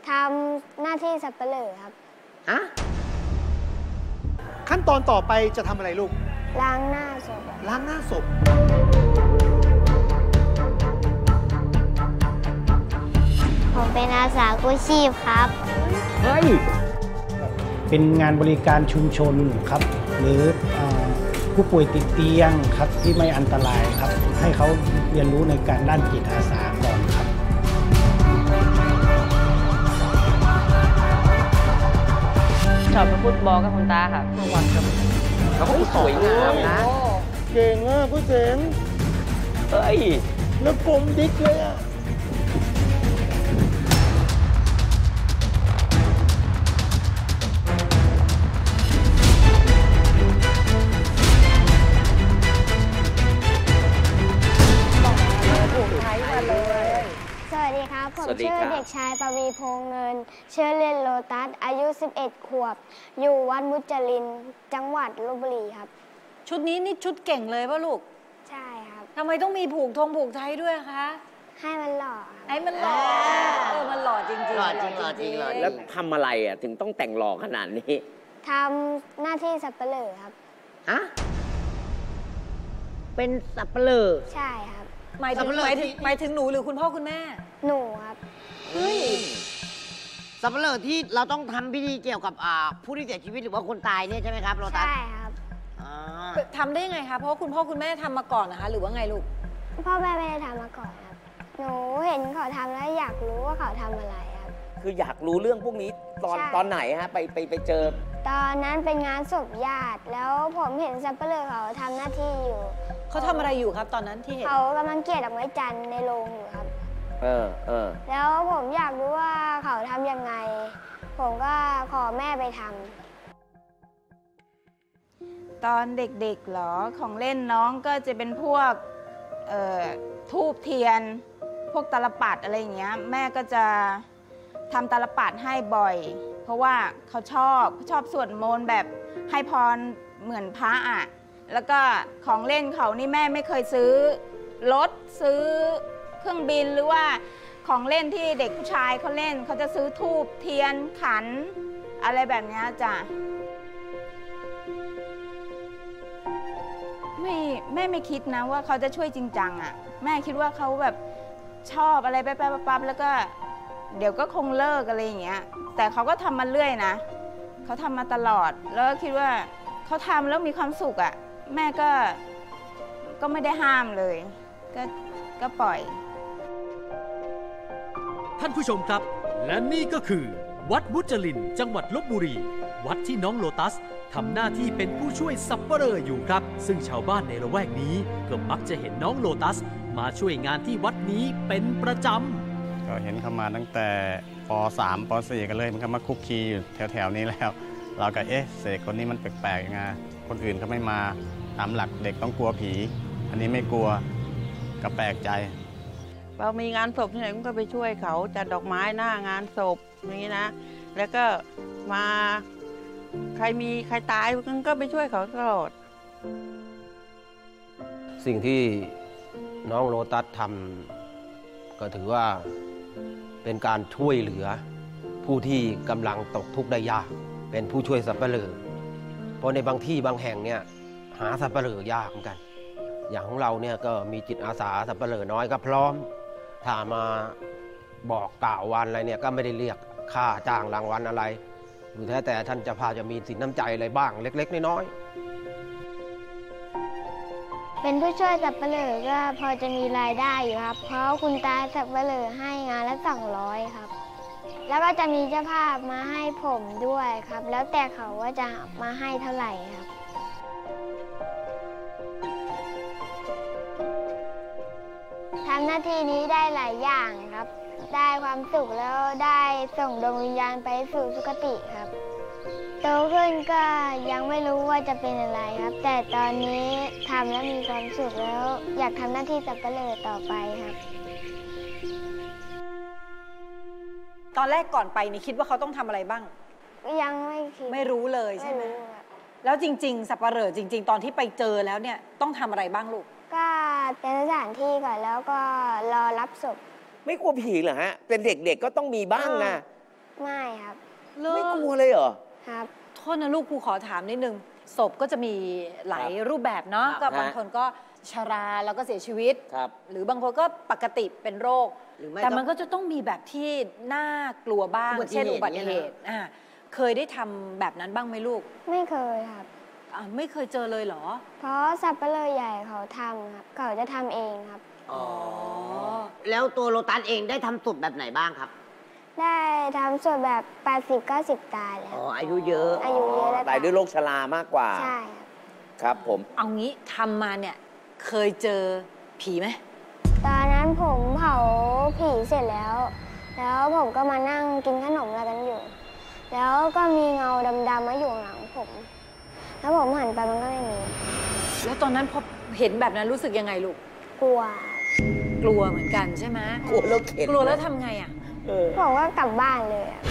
ทำหน้าที่สับปะเหร่อครับอะขั้นตอนต่อไปจะทำอะไรลูกล้างหน้าศพล้างหน้าศพผมเป็นอาสากู้ชีพครับเฮ้ยเป็นงานบริการชุมชนครับหรือผู้ป่วยติดเตียงครับที่ไม่อันตรายครับให้เขาเรียนรู้ในการด้านจิตอาสาก่อนครับชอบฟุตบอลกับคุณตาครับทุกวันครับเขาก็สวยงามนะเก่งอ่ะผู้เจ๋งเฮ้ยแล้วกลมดิ๊กเลยอ่ะสวัสดีครับผมชื่อเด็กชายปวีพงษ์เงินชื่อเล่นโลตัสอายุ11 ขวบอยู่วัดมุจลินจังหวัดลพบุรีครับชุดนี้นี่ชุดเก่งเลยป่ะลูกใช่ครับทำไมต้องมีผูกไทยด้วยคะให้มันหล่อให้มันหล่อมันหล่อจริงๆหล่อจริงแล้วทำอะไรอ่ะถึงต้องแต่งหล่อขนาดนี้ทำหน้าที่สับปะเหร่อครับฮะเป็นสับปะเหร่อใช่ครับหมายถึงหนูหรือคุณพ่อคุณแม่หนูครับเฮ้ยสับปะเหร่อที่เราต้องทำพิธีเกี่ยวกับผู้ที่เสียชีวิตหรือว่าคนตายเนี่ยใช่ไหมครับโรตัสใช่ครับทำได้ยังไงคะเพราะคุณพ่อคุณแม่ทำมาก่อนนะคะหรือว่าไงลูกพ่อแม่ไม่ได้ทำมาก่อนครับหนูเห็นเขาทำแล้วอยากรู้ว่าเขาทำอะไรครับคืออยากรู้เรื่องพวกนี้ตอนไหนฮะไปเจอตอนนั้นเป็นงานศพญาติแล้วผมเห็นสับปะเหร่อเขาทำหน้าที่อยู่เขาทำอะไรอยู่ครับตอนนั้นที่เห็นเขากำลังเกลี่ยดอกไม้จันทร์ในโรงอยู่ครับแล้วผมอยากรู้ว่าเขาทำยังไงผมก็ขอแม่ไปทำตอนเด็กๆเหรอของเล่นน้องก็จะเป็นพวกธูปเทียนพวกตาลปัดอะไรอย่างเงี้ยแม่ก็จะทำตาลปัดให้บ่อยเพราะว่าเขาชอบสวดมนต์แบบให้พรเหมือนพระอ่ะแล้วก็ของเล่นเขานี่แม่ไม่เคยซื้อรถซื้อเครื่องบินหรือว่าของเล่นที่เด็กผู้ชายเขาเล่นเขาจะซื้อธูปเทียนขันอะไรแบบนี้จ้ะแม่ไม่คิดนะว่าเขาจะช่วยจริงจังอ่ะแม่คิดว่าเขาแบบชอบอะไรไปปั๊บแล้วก็เดี๋ยวก็คงเลิกอะไรอย่างเงี้ยแต่เขาก็ทำมาเรื่อยนะเขาทำมาตลอดแล้วคิดว่าเขาทำแล้วมีความสุขอ่ะแม่ก็ไม่ได้ห้ามเลยก็ปล่อยท่านผู้ชมครับและนี่ก็คือวัดมุจลินจังหวัดลพบุรีวัดที่น้องโลตัสทำหน้าที่เป็นผู้ช่วยสับปะเหร่ออยู่ครับซึ่งชาวบ้านในละแวกนี้ก็มักจะเห็นน้องโลตัสมาช่วยงานที่วัดนี้เป็นประจำก็เห็นเขามาตั้งแต่ป.3 ป.4 กันเลยมันก็มาคุกคีอยู่แถวๆนี้แล้วเราก็เสกคนนี้มันแปลกๆยังไงคนอื่นเขาไม่มาตามหลักเด็กต้องกลัวผีอันนี้ไม่กลัวก็แปลกใจเรามีงานศพที่ไหนก็ไปช่วยเขาจัดดอกไม้หน้างานศพอย่างนี้นะแล้วก็มาใครตายก็ไปช่วยเขาตลอดสิ่งที่น้องโลตัสทำก็ถือว่าเป็นการช่วยเหลือผู้ที่กำลังตกทุกข์ได้ยากเป็นผู้ช่วยสับปะเหร่อเพราะในบางที่บางแห่งเนี่ยหาสับปะเหร่อยากเหมือนกันอย่างของเราเนี่ยก็มีจิตอาสาสับปะเหร่อน้อยก็พร้อมถ้ามาบอกกล่าววันอะไรเนี่ยก็ไม่ได้เรียกค่าจ้างรางวัลอะไรหรือแท้แต่ท่านเจ้าภาพจะมีสินน้ำใจอะไรบ้างเล็กๆน้อยๆเป็นผู้ช่วยสับปะเหร่อก็พอจะมีรายได้อยู่ครับเพราะคุณตาสับปะเหร่อให้งานละ200ครับแล้วก็จะมีเจ้าภาพมาให้ผมด้วยครับแล้วแต่เขาว่าจะมาให้เท่าไหร่ครับทำหน้าที่นี้ได้หลายอย่างครับได้ความสุขแล้วได้ส่งดวงวิญญาณไปสู่สุคติครับโตขึ้นก็ยังไม่รู้ว่าจะเป็นอะไรครับแต่ตอนนี้ทำแล้วมีความสุขแล้วอยากทำหน้าที่สับปะเหร่อต่อไปครับตอนแรกก่อนไปนี่คิดว่าเขาต้องทำอะไรบ้างยังไม่คิดไม่รู้เลยใช่ไหมแล้วจริงๆสับปะเหร่อจริงๆตอนที่ไปเจอแล้วเนี่ยต้องทำอะไรบ้างลูกก็เป็นสถานที่ก่อนแล้วก็รอรับศพไม่กลัวผีเหรอฮะเป็นเด็กๆก็ต้องมีบ้างนะไม่ครับไม่กลัวเลยเหรอครับโทษนะลูกครูขอถามนิดนึงศพก็จะมีหลายรูปแบบเนาะครับก็บางคนก็ชราแล้วก็เสียชีวิตครับหรือบางคนก็ปกติเป็นโรคหรือไม่แต่มันก็จะต้องมีแบบที่น่ากลัวบ้างอุบัติเหตุเช่นอุบัติเหเนี่ยตุนะเคยได้ทำแบบนั้นบ้างไหมลูกไม่เคยครับไม่เคยเจอเลยเหรอเพราะสับปะเลอใหญ่เขาทำครับเขาจะทำเองครับอ๋อ แล้วตัวโลตัสเองได้ทำศพแบบไหนบ้างครับได้ทำส่วนแบบ 80-90 ตายแล้วอ๋อ อายุเยอะอายุเยอะแล้วตายด้วยโรคชรามากกว่าใช่ครับครับผมเอางี้ทำมาเนี่ยเคยเจอผีไหมตอนนั้นผมเผาผีเสร็จแล้ว แล้วผมก็มานั่งกินขนมอะไรกันอยู่ แล้วก็มีเงาดำๆมาอยู่หลังผม แล้วผมหันไปมันก็ไม่มีแล้วตอนนั้นพอเห็นแบบนั้นรู้สึกยังไงลูกกลัวกลัวเหมือนกันใช่ไหมกลัวแล้วเข็ดกลัวแล้วทำไงอ่ะผมก็กลับบ้านเลยอะ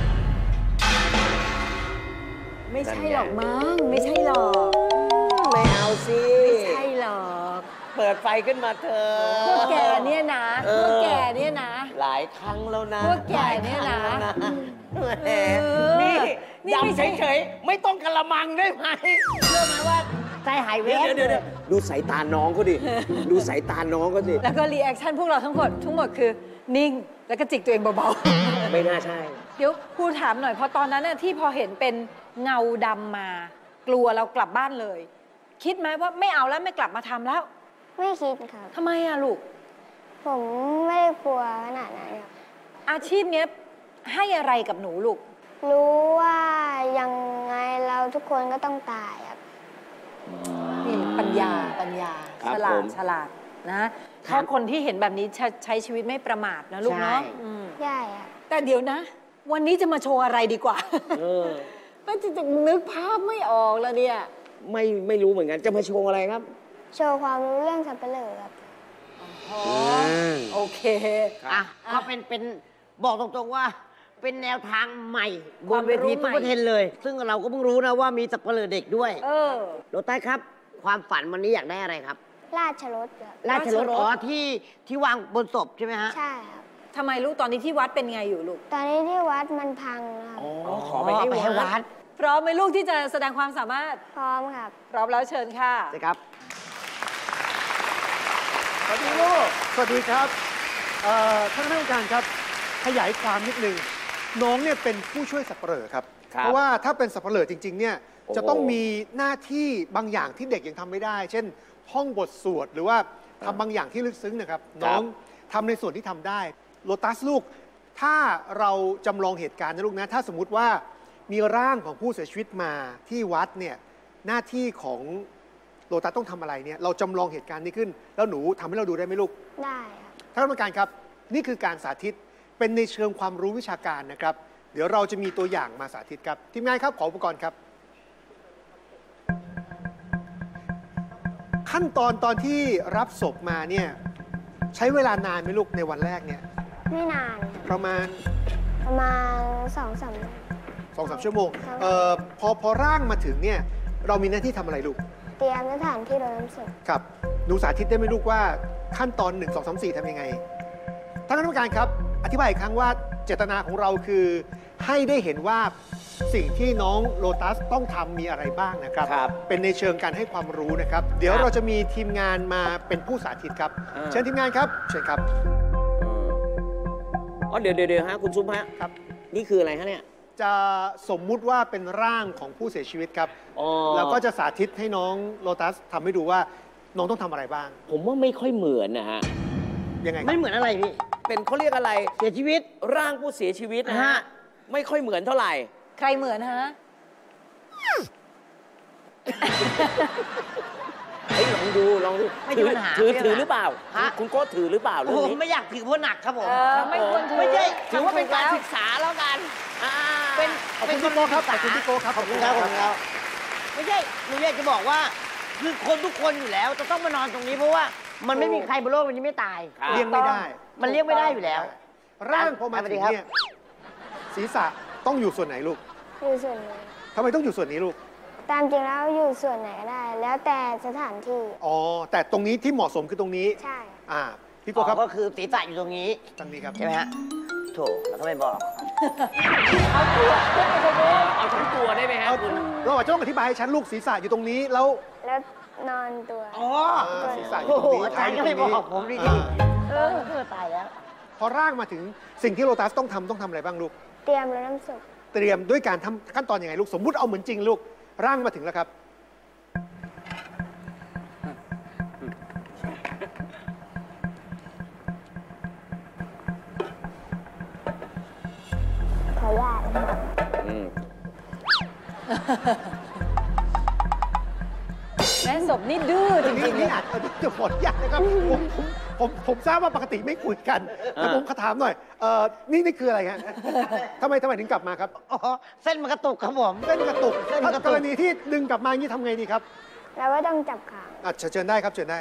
ไม่ใช่หรอกมั้งไม่ใช่หรอกไม่เอาสิไม่ใช่หรอกเปิดไฟขึ้นมาเถอะพวกแกเนี่ยนะพวกแกเนี่ยนะหลายครั้งแล้วนะพวกแกเนี่ยนะหลายครั้งแล้วเออนี่นี่ไม่ยำใช่เฉยๆไม่ต้องกระมังได้ไหมเชื่อไหมว่าใจหายแวเดี๋ยวบเดี๋ยวดูสายตาน้องเขาดิ ดูสายตาน้องเขาดิแล้วก็รีแอคชั่นพวกเราทั้งหมดคือนิ่งแล้วก็จิกตัวเองเบาไม่น่าใช่ๆ เดี๋ยวครูถามหน่อยพอตอนนั้นน่ะที่พอเห็นเป็นเงาดำมา กลัวเรากลับบ้านเลย คิดไหมว่าไม่เอาแล้วไม่กลับมาทำแล้วไม่คิดครับทำไมอะลูกผมไม่ได้กลัวขนาดนั้นครับอาชีพเนี้ยให้อะไรกับหนูลูกรู้ว่ายังไงเราทุกคนก็ต้องตายครับนี่ปัญญาครับฉลาผดมฉลาดนะถ้าคนที่เห็นแบบนี้ใช้ชีวิตไม่ประมาทนะลูกเนาะใช่อืมใช่ครับแต่เดี๋ยวนะ วันนี้จะมาโชว์อะไรดีกว่าเออก็จะนึกภาพไม่ออกแล้วเนี่ยไม่รู้เหมือนกัน จะมาโชว์อะไรครับโชว์ความรู้เรื่องสับปะเลอครับอ๋อโอเคอ่ะก็เป็นบอกตรงๆว่า เป็นแนวทางใหม่บนเวทีความรู้ใหม่ทุกประเทศเลย ซึ่งเราก็เพิ่งรู้นะว่ามีสับปะเลอเด็กด้วยเออโลตัสครับ ความฝันวันนี้อยากได้อะไรครับราชรถครับราชรถราชรถอ๋อที่วางบนศพใช่ไหมฮะใช่ครับทำไมลูกตอนนี้ที่วัดเป็นไงอยู่ลูกตอนนี้ที่วัดมันพังนะครับอ๋อ ขอไปให้วัดพร้อมไหมลูกที่จะแสดงความสามารถพร้อมครับพร้อมแล้วเชิญค่ะใช่ครับสวัสดีลูก สวัสดีครับท่านผู้การครับ ขยายความนิดนึง น้องเนี่ยเป็นผู้ช่วยสับปะเหร่อครับครับเพราะว่าถ้าเป็นสับปะเหร่อจริงๆ เนี่ยโอ้โหจะต้องมีหน้าที่บางอย่างที่เด็กยังทำไม่ได้ เช่น ท่องบทสวดหรือว่าทำบางอย่างที่ลึกซึ้งนะครับ น้องทำในส่วนที่ทำได้ โลตัสลูก ถ้าเราจำลองเหตุการณ์นะลูกนะ ถ้าสมมุติว่ามีร่างของผู้เสียชีวิตมาที่วัดเนี่ย หน้าที่ของโลตัสต้องทำอะไรเนี่ย เราจำลองเหตุการณ์นี้ขึ้น แล้วหนูทำให้เราดูได้ไหมลูกได้ครับท่านผู้การครับ นี่คือการสาธิตเป็นในเชิงความรู้วิชาการนะครับ เดี๋ยวเราจะมีตัวอย่างมาสาธิตครับ ทีมงานครับขออุปกรณ์ครับ ขั้นตอนที่รับศพมาเนี่ยใช้เวลานานไหมลูกในวันแรกเนี่ยไม่นานครับประมาณ 2-3 2-3 ชั่วโมงครับพอร่างมาถึงเนี่ยเรามีหน้าที่ทำอะไรลูกเตรียมสถานที่รดน้ำศพครับหนูสาธิตได้ไหมลูกว่าขั้นตอน 1 2 3 4ทำยังไงท่านคณะกรรมการครับอธิบายอีกครั้งว่าเจตนาของเราคือให้ได้เห็นว่าสิ่งที่น้องโลตัสต้องทำมีอะไรบ้างนะครับครับเป็นในเชิงการให้ความรู้นะครับ เดี๋ยวเราจะมีทีมงานมาเป็นผู้สาธิตครับอ่าเชิญทีมงานครับเชิญครับอ๋อเดี๋ยวฮะคุณซุปฮะครับนี่คืออะไรฮะเนี่ยจะสมมุติว่าเป็นร่างของผู้เสียชีวิตครับอ๋อแล้วก็จะสาธิตให้น้องโลตัสทำให้ดูว่าน้องต้องทำอะไรบ้างผมว่าไม่ค่อยเหมือนนะฮะยังไงคไม่รับเหมือนอะไรพี่เป็นเขาเรียกอะไรเสียชีวิตร่างผู้เสียชีวิตนะฮะฮะไม่ค่อยเหมือนเท่าไหร่ใครเหมือนฮะเฮ้ยลองดูลองดูไม่มีปัญหาถือไม่มีปัญหาหรือเปล่าฮะคุณโก้ถือหรือเปล่าโอ้เรื่อโหงนี้ไม่อยากถือเพราะหนักครับผมไม่ควรถือไม่ใช่ถือว่าเป็นการศึกษาแล้วกันอ่าเป็นขอบคุณพี่โก้ครับขอบคุณพี่โก้ครับขอบคุณครับขอบคุณครับไม่ใช่หนูอยากจะบอกว่า คือคนทุกคนอยู่แล้วจะต้องมานอนตรงนี้เพราะว่ามันไม่มีใครบนโลกนี้ไม่ตายครับเลี่ยงไม่ได้มันเรียกไม่ได้อยู่แล้วร่างพอมาสวัสถึดีงครับเนี่ยศีรษะต้องอยู่ส่วนไหนลูกอยู่ส่วนนี้ทำไมต้องอยู่ส่วนนี้ลูกตามจริงแล้วอยู่ส่วนไหนก็ได้ แล้วแต่สถานที่อ๋อ แต่ตรงนี้ที่เหมาะสมคือตรงนี้ใช่พี่โก้ครับก็คือศีรษะอยู่ตรงนี้ตรงนี้ครับใช่ไหมฮะโถแล้วก็ไม่บอกเอาทั้งตัวได้ไหมฮะเอาคุณเราอาจจะต้องอธิบายให้ฉันลูกศีรษะอยู่ตรงนี้แล้วแล้วนอนตัวอ๋อศีรษะอยู่โอ้ตโหรงนี้อาจารย์ก็ไม่บอกผมดีอ่าตายแล้วพอร่างมาถึงสิ่งที่โลตัสต้องทำอะไรบ้างลูกเตรียมรดน้ำศพเตรียมด้วยการทำขั้นตอนยังไงลูกสมมุติเอาเหมือนจริงลูกร่างมาถึงแล้วครับขออนุญาตนะครับแม่ศพนี่ดื้อจริงๆเลนี่ยอาจจะขออนุญาตนะครับผมทราบว่าปกติไม่คุยกันแต่ผมขอถามหน่อยนี่คืออะไรฮะทำไมถึงกลับมาครับอ๋อ เส้นมันกระตุกครับผมเส้นกระตุกเส้นกระตุกถ้ากรณีที่ดึงกลับมาอย่างนี้ทำไงดีครับแล้วก็ต้องจับขาเชิญได้ครับเชิญได้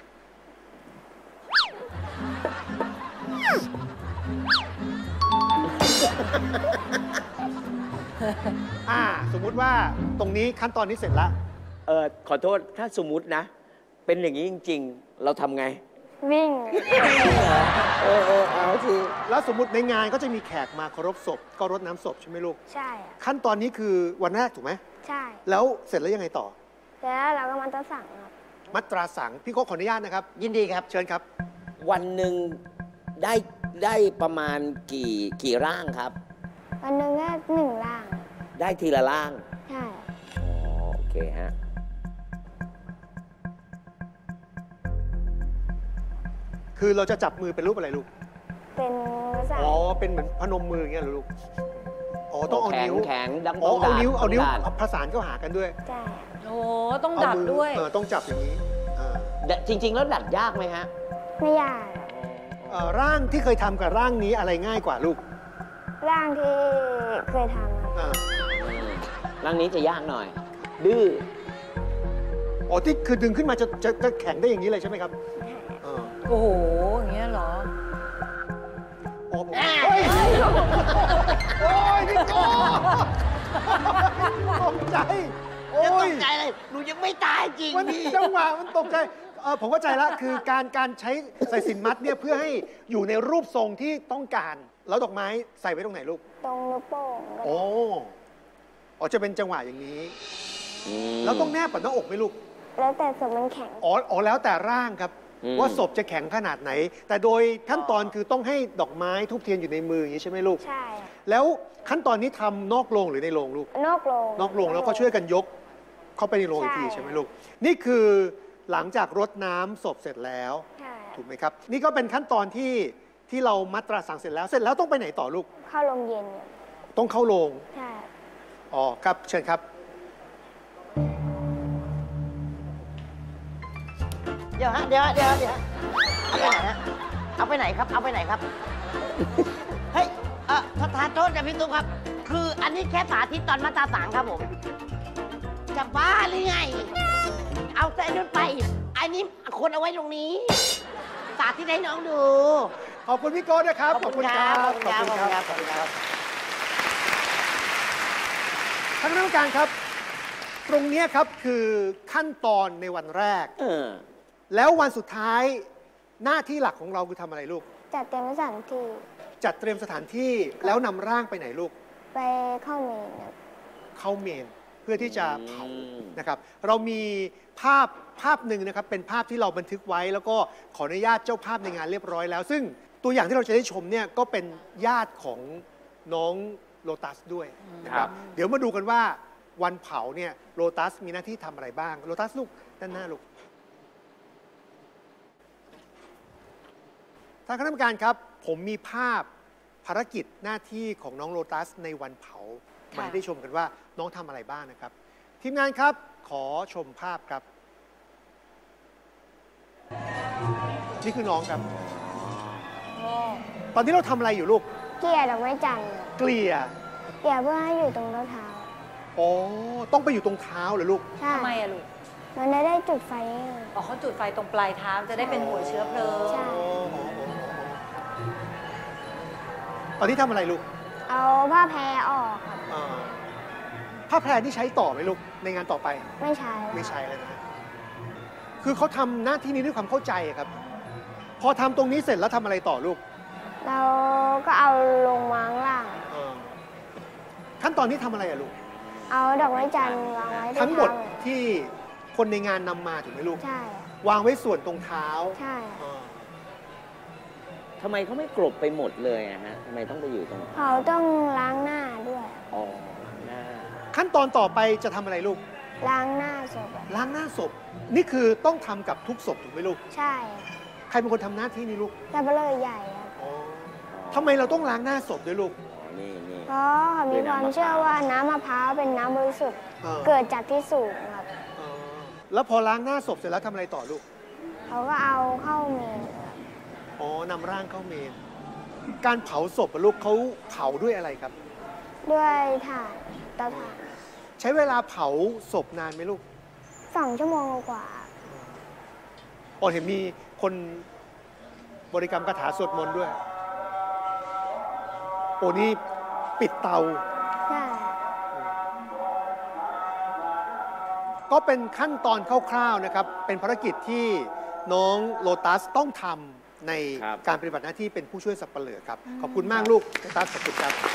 สมมุติว่าตรงนี้ขั้นตอนนี้เสร็จแล้วขอโทษถ้าสมมุตินะ เป็นอย่างนี้จริง ๆ เราทำไงวิ่งเอาสิแล้วสมมติในงานก็จะมีแขกมาเคารพศพก็รดน้ำศพใช่ไหมลูกใช่อะขั้นตอนนี้คือวันแรกถูกไหมใช่แล้วเสร็จแล้วยังไงต่อแล้วเราก็มันจะสั่งครับมัตราสังพี่โก้ขออนุญาตนะครับยินดีครับเชิญครับวันหนึ่งได้ประมาณกี่ร่างครับวันหนึ่งก็หนึ่งล่างได้ทีละร่างใช่อ๋อโอเคฮะคือเราจะจับมือเป็นรูปอะไรลูกเป็นภาษาอ๋อ เป็นเหมือนพนมมืออย่างเงี้ยเหรอลูก อ๋อ ต้องเอานิ้วแข็งๆดังอ๋อต้องเอานิ้วดัดเอานิ้วต้องดัดเอาประสานเข้าหากันด้วยใช่โอ้ต้องเอาดัดมืด้วยต้องจับอย่างนี้อ่าจริง ๆ แล้วดัดยากไหมฮะไม่ยากร่างที่เคยทำกับร่างนี้อะไรง่ายกว่าลูกร่างที่เคยทำครับอ่าร่างนี้จะยากหน่อย ดื้ออ๋อ ที่คือดึงขึ้นมาจะแข็งได้อย่างนี้เลยใช่ไหมครับอ่าโอ้โห อย่างเงี้ยเหรออ๋อผมเฮ้ยโอ้ยพี่โก้ตกใจ โอ้จะตยกใจเลย หนูยังไม่ตายจริงมันพี่จังหวะมันตกใจผมเข้าใจแล้วคือการใช้สายสิญจนมัดเนี่ยเพื่อให้อยู่ในรูปทรงที่ต้องการ แล้วดอกไม้ใส่ไว้ตรงไหนลูกตรงนิ้วโป้งก็โอ้อ๋อจะเป็นจังหวะอย่างนี้ แล้วต้องแนบกับหน้าอกไหมลูกแล้วแต่ศพมันแข็งอ๋อแล้วแต่ร่างครับ ว่าศพจะแข็งขนาดไหน แต่โดยขั้นตอนคือต้องให้ดอกไม้ทูบเทียนอยู่ในมืออย่างนี้ใช่ไหมลูกใช่แล้วขั้นตอนนี้ทำนอกโรงหรือในโรงลูกนอกโรงนอกโรงแล้วก็ช่วยกันยกเข้าไปในโรงอีกทีใช่ไหมลูก นี่คือหลังจากรดน้ำศพเสร็จแล้วใช่ถูกไหมครับ นี่ก็เป็นขั้นตอนที่เรามัตราสังเสร็จแล้วต้องไปไหนต่อลูกเข้าโรงเย็นเนี่ยต้องเข้าโรงใช่อ๋อครับเชิญครับเดี๋ยวเอาไปไหนครับ เอาไปไหนครับ เฮ้ยทานโทษนะพี่ตุ๊กครับ คืออันนี้แค่สาธิตตอนมาตราสังครับผม จะบ้าหรือไง เอาแต่นู้นไป อันนี้คนเอาไว้ตรงนี้ สาธิตให้น้องดูขอบคุณพี่โก้นะครับขอบคุณครับขอบคุณครับขอบคุณครับท่านคณะกรรมการครับ ตรงเนี้ยครับคือขั้นตอนในวันแรก แล้ววันสุดท้ายหน้าที่หลักของเราคือทำอะไรลูกจัดเตรียมสถานที่จัดเตรียมสถานที่แล้วนำร่างไปไหนลูกไปเข้าเมนครับเข้าเมนเพื่อที่จะเผานะครับ เรามีภาพหนึ่งนะครับเป็นภาพที่เราบันทึกไว้ แล้วก็ขออนุญาตเจ้าภาพในงานเรียบร้อยแล้ว ซึ่งตัวอย่างที่เราจะได้ชมเนี่ยก็เป็นญาติของน้องโลตัสด้วยนะครับ เดี๋ยวมาดูกันว่าวันเผาเนี่ยโลตัสมีหน้าที่ทำอะไรบ้างโลตัสลูกด้านหน้าลูกทางคณะกรรมการครับผมมีภาพภารกิจหน้าที่ของน้องโลตัสในวันเผามาให้ได้ชมกันว่าน้องทำอะไรบ้างนะครับทีมงานครับขอชมภาพครับนี่คือน้องครับตอนนี้เราทำอะไรอยู่ลูกเกลี่ยดอกไม้จันทร์ครับเกลี่ยเกลี่ยเพื่อให้อยู่ตรงรองเท้าอ๋อต้องไปอยู่ตรงเท้าเหรอลูกใช่ทำไมอะลูกมันได้จุดไฟให้เลยอ๋อเขาจุดไฟตรงปลายเท้าจะได้เป็นหัวเชื้อเพลิงใช่ตอนนี้ทำอะไรลูกเอาผ้าแพรออกครับผ้าแพรที่ใช้ต่อไหมลูกในงานต่อไปไม่ใช้ไม่ใช่แล้วนะคือเขาทำหน้าที่นี้ด้วยความเข้าใจอะครับ พอทำตรงนี้เสร็จแล้วทำอะไรต่อลูกเราก็เอาลงวางล่างขั้นตอนนี้ทำอะไรอะลูกเอาดอกไม้จันทร์วางไว้ทั้งหมดเท้าที่คนในงานนำมาถูกไหมลูกใช่วางไว้ส่วนตรงเท้าใช่ทำไมเขาไม่กลบไปหมดเลยอะฮะทำไมต้องไปอยู่ตรงเขาต้องล้างหน้าด้วยอ๋อหน้าขั้นตอนต่อไปจะทำอะไรลูกล้างหน้าศพล้างหน้าศพ นี่คือต้องทำกับทุกศพถูกไหมลูกใช่ใครเป็นคนทำหน้าที่นี้ลูกสับปะเลอใหญ่ครับทำไมเราต้องล้างหน้าศพด้วยลูกนี่เพราะเขามีความเชื่อว่าน้ำมะพร้าวเป็นน้ำบริสุทธิ์ เกิดจากที่สูงครับแล้วพอล้างหน้าศพเสร็จแล้วทำอะไรต่อลูกเขาก็เอาเข้าเมนครับอ๋อนำร่างเข้าเมน การเผาศพอะลูกเขาเผาด้วยอะไรครับด้วยถ่านเตาถ่านใช้เวลาเผาศพนานไหมลูก 2 ชั่วโมงกว่าอ๋อเห็นมีคนบริกรรมคาถาสวดมนต์ด้วย โอ้นี่ปิดเตาใช่ก็เป็นขั้นตอนคร่าวๆนะครับ เป็นภารกิจที่น้องโลตัสต้องทำในการปฏิบัติหน้าที่เป็นผู้ช่วยสับปะเหร่อครับ ขอบคุณมากลูกโลตัสขอบคุณครับ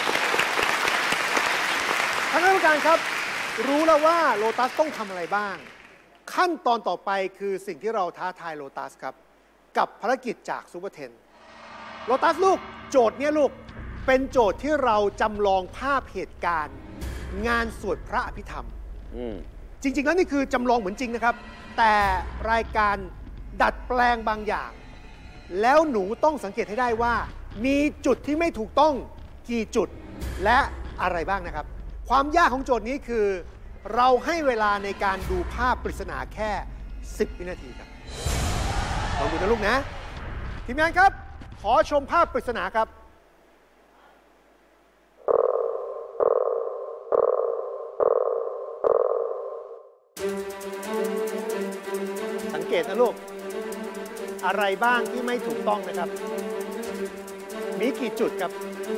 ท่านผู้การครับ รู้แล้วว่าโลตัสต้องทำอะไรบ้าง ขั้นตอนต่อไปคือสิ่งที่เราท้าทายโลตัสครับ กับภารกิจจากซูเปอร์เทนโลตัสลูกโจทย์เนี้ยลูกเป็นโจทย์ที่เราจำลองภาพเหตุการณ์ งานสวดพระอภิธรรม จริงๆแล้วนี่คือจำลองเหมือนจริงนะครับ แต่รายการดัดแปลงบางอย่าง แล้วหนูต้องสังเกตให้ได้ว่า มีจุดที่ไม่ถูกต้องกี่จุดและอะไรบ้างนะครับ ความยากของโจทย์นี้คือ เราให้เวลาในการดูภาพปริศนาแค่ 10 วินาทีครับลองดูนะลูกนะ ทีมงานครับ ขอชมภาพปริศนาครับ สังเกตนะลูก อะไรบ้างที่ไม่ถูกต้องนะครับ มีกี่จุดครับ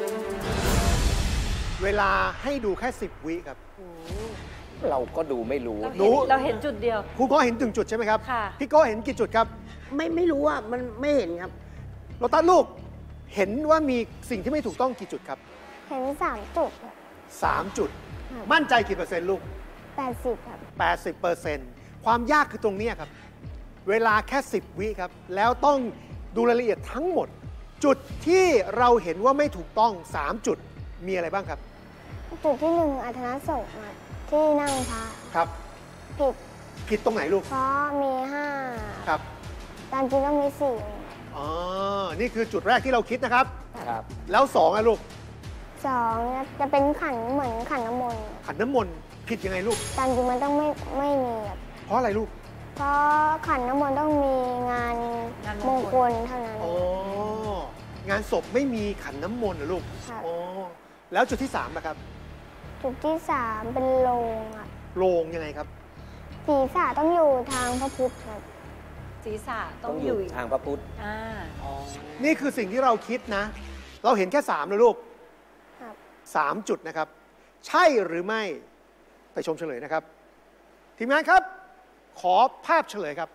เวลาให้ดูแค่ 10 วิครับเราก็ดูไม่รู้เราเห็นจุดเดียวครูก็เห็นถึงจุดใช่ไหมครับค่ะพี่โก้เห็นกี่จุดครับไม่รู้อ่ะ มันไม่เห็นครับโลตัสลูก เห็นว่ามีสิ่งที่ไม่ถูกต้องกี่จุดครับเห็น3 จุดครับ 3 จุด มั่นใจกี่เปอร์เซ็นต์ลูก 80 ครับ 80%ความยากคือตรงนี้ครับ เวลาแค่ 10 วิครับ แล้วต้องดูรายละเอียดทั้งหมด จุดที่เราเห็นว่าไม่ถูกต้อง 3 จุด มีอะไรบ้างครับจุดที่ 1 อัธนสงฆ์ครับที่นั่งพระครับผิดผิดตรงไหนลูกเพราะมีครับ 5 ตามจริงต้องมี 4 อ๋อ นี่คือจุดแรกที่เราคิดนะครับครับแล้ว2อ่ะลูก 2 จะเป็นขันเหมือนขันน้ำมนต์ขันน้ำมนต์ผิดยังไงลูกตามจริงมันต้องไม่มีครับเพราะอะไรลูกเพราะขันน้ำมนต์ต้องมีงานมงคลเท่านั้นอ๋อ งานศพไม่มีขันน้ำมนต์เหรอลูกครับอ๋อ แล้วจุดที่3นะครับจุดที่ 3 เป็นโลงครับโลงยังไงครับศีรษะต้องอยู่ทางพระพุทธครับศีรษะต้ต้ออง งออยู่ ยู่ทางพระพุทธนี่คือสิ่งที่เราคิดนะ เราเห็นแค่3เลยลูกครับ 3 จุดนะครับ ใช่หรือไม่ไปชมเฉลยนะครับ ทีมงานครับ ขอภาพเฉลยครับ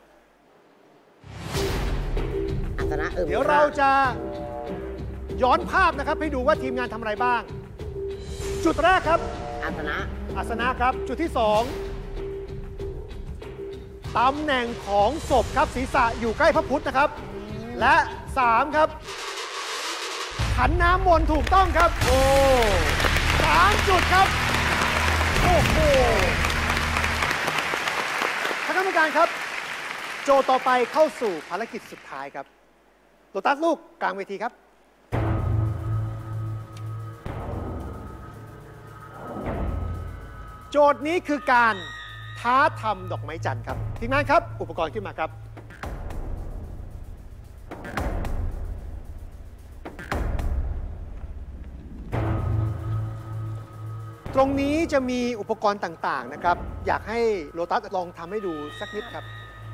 อัศนะเดี๋ยวเราจะย้อนภาพนะครับ ให้ดูว่าทีมงานทำอะไรบ้าง จุดแรกครับอัศนะอาสนะครับ จุดที่ 2ตำแหน่งของศพครับศีรษะอยู่ใกล้พระพุทธนะครับ และ 3 ครับ ขันน้ำมนต์ถูกต้องครับ โอ้3 จุดครับ โอ้โหท่านกรรมการครับ โจทย์ต่อไปเข้าสู่ภารกิจสุดท้ายครับโลตัสลูกกลางเวทีครับ โจทย์นี้คือการท้าทำดอกไม้จันทร์ครับทีมงานครับ อุปกรณ์ขึ้นมาครับ ตรงนี้จะมีอุปกรณ์ต่างๆนะครับ อยากให้โลตัสลองทำให้ดูสักนิดครับ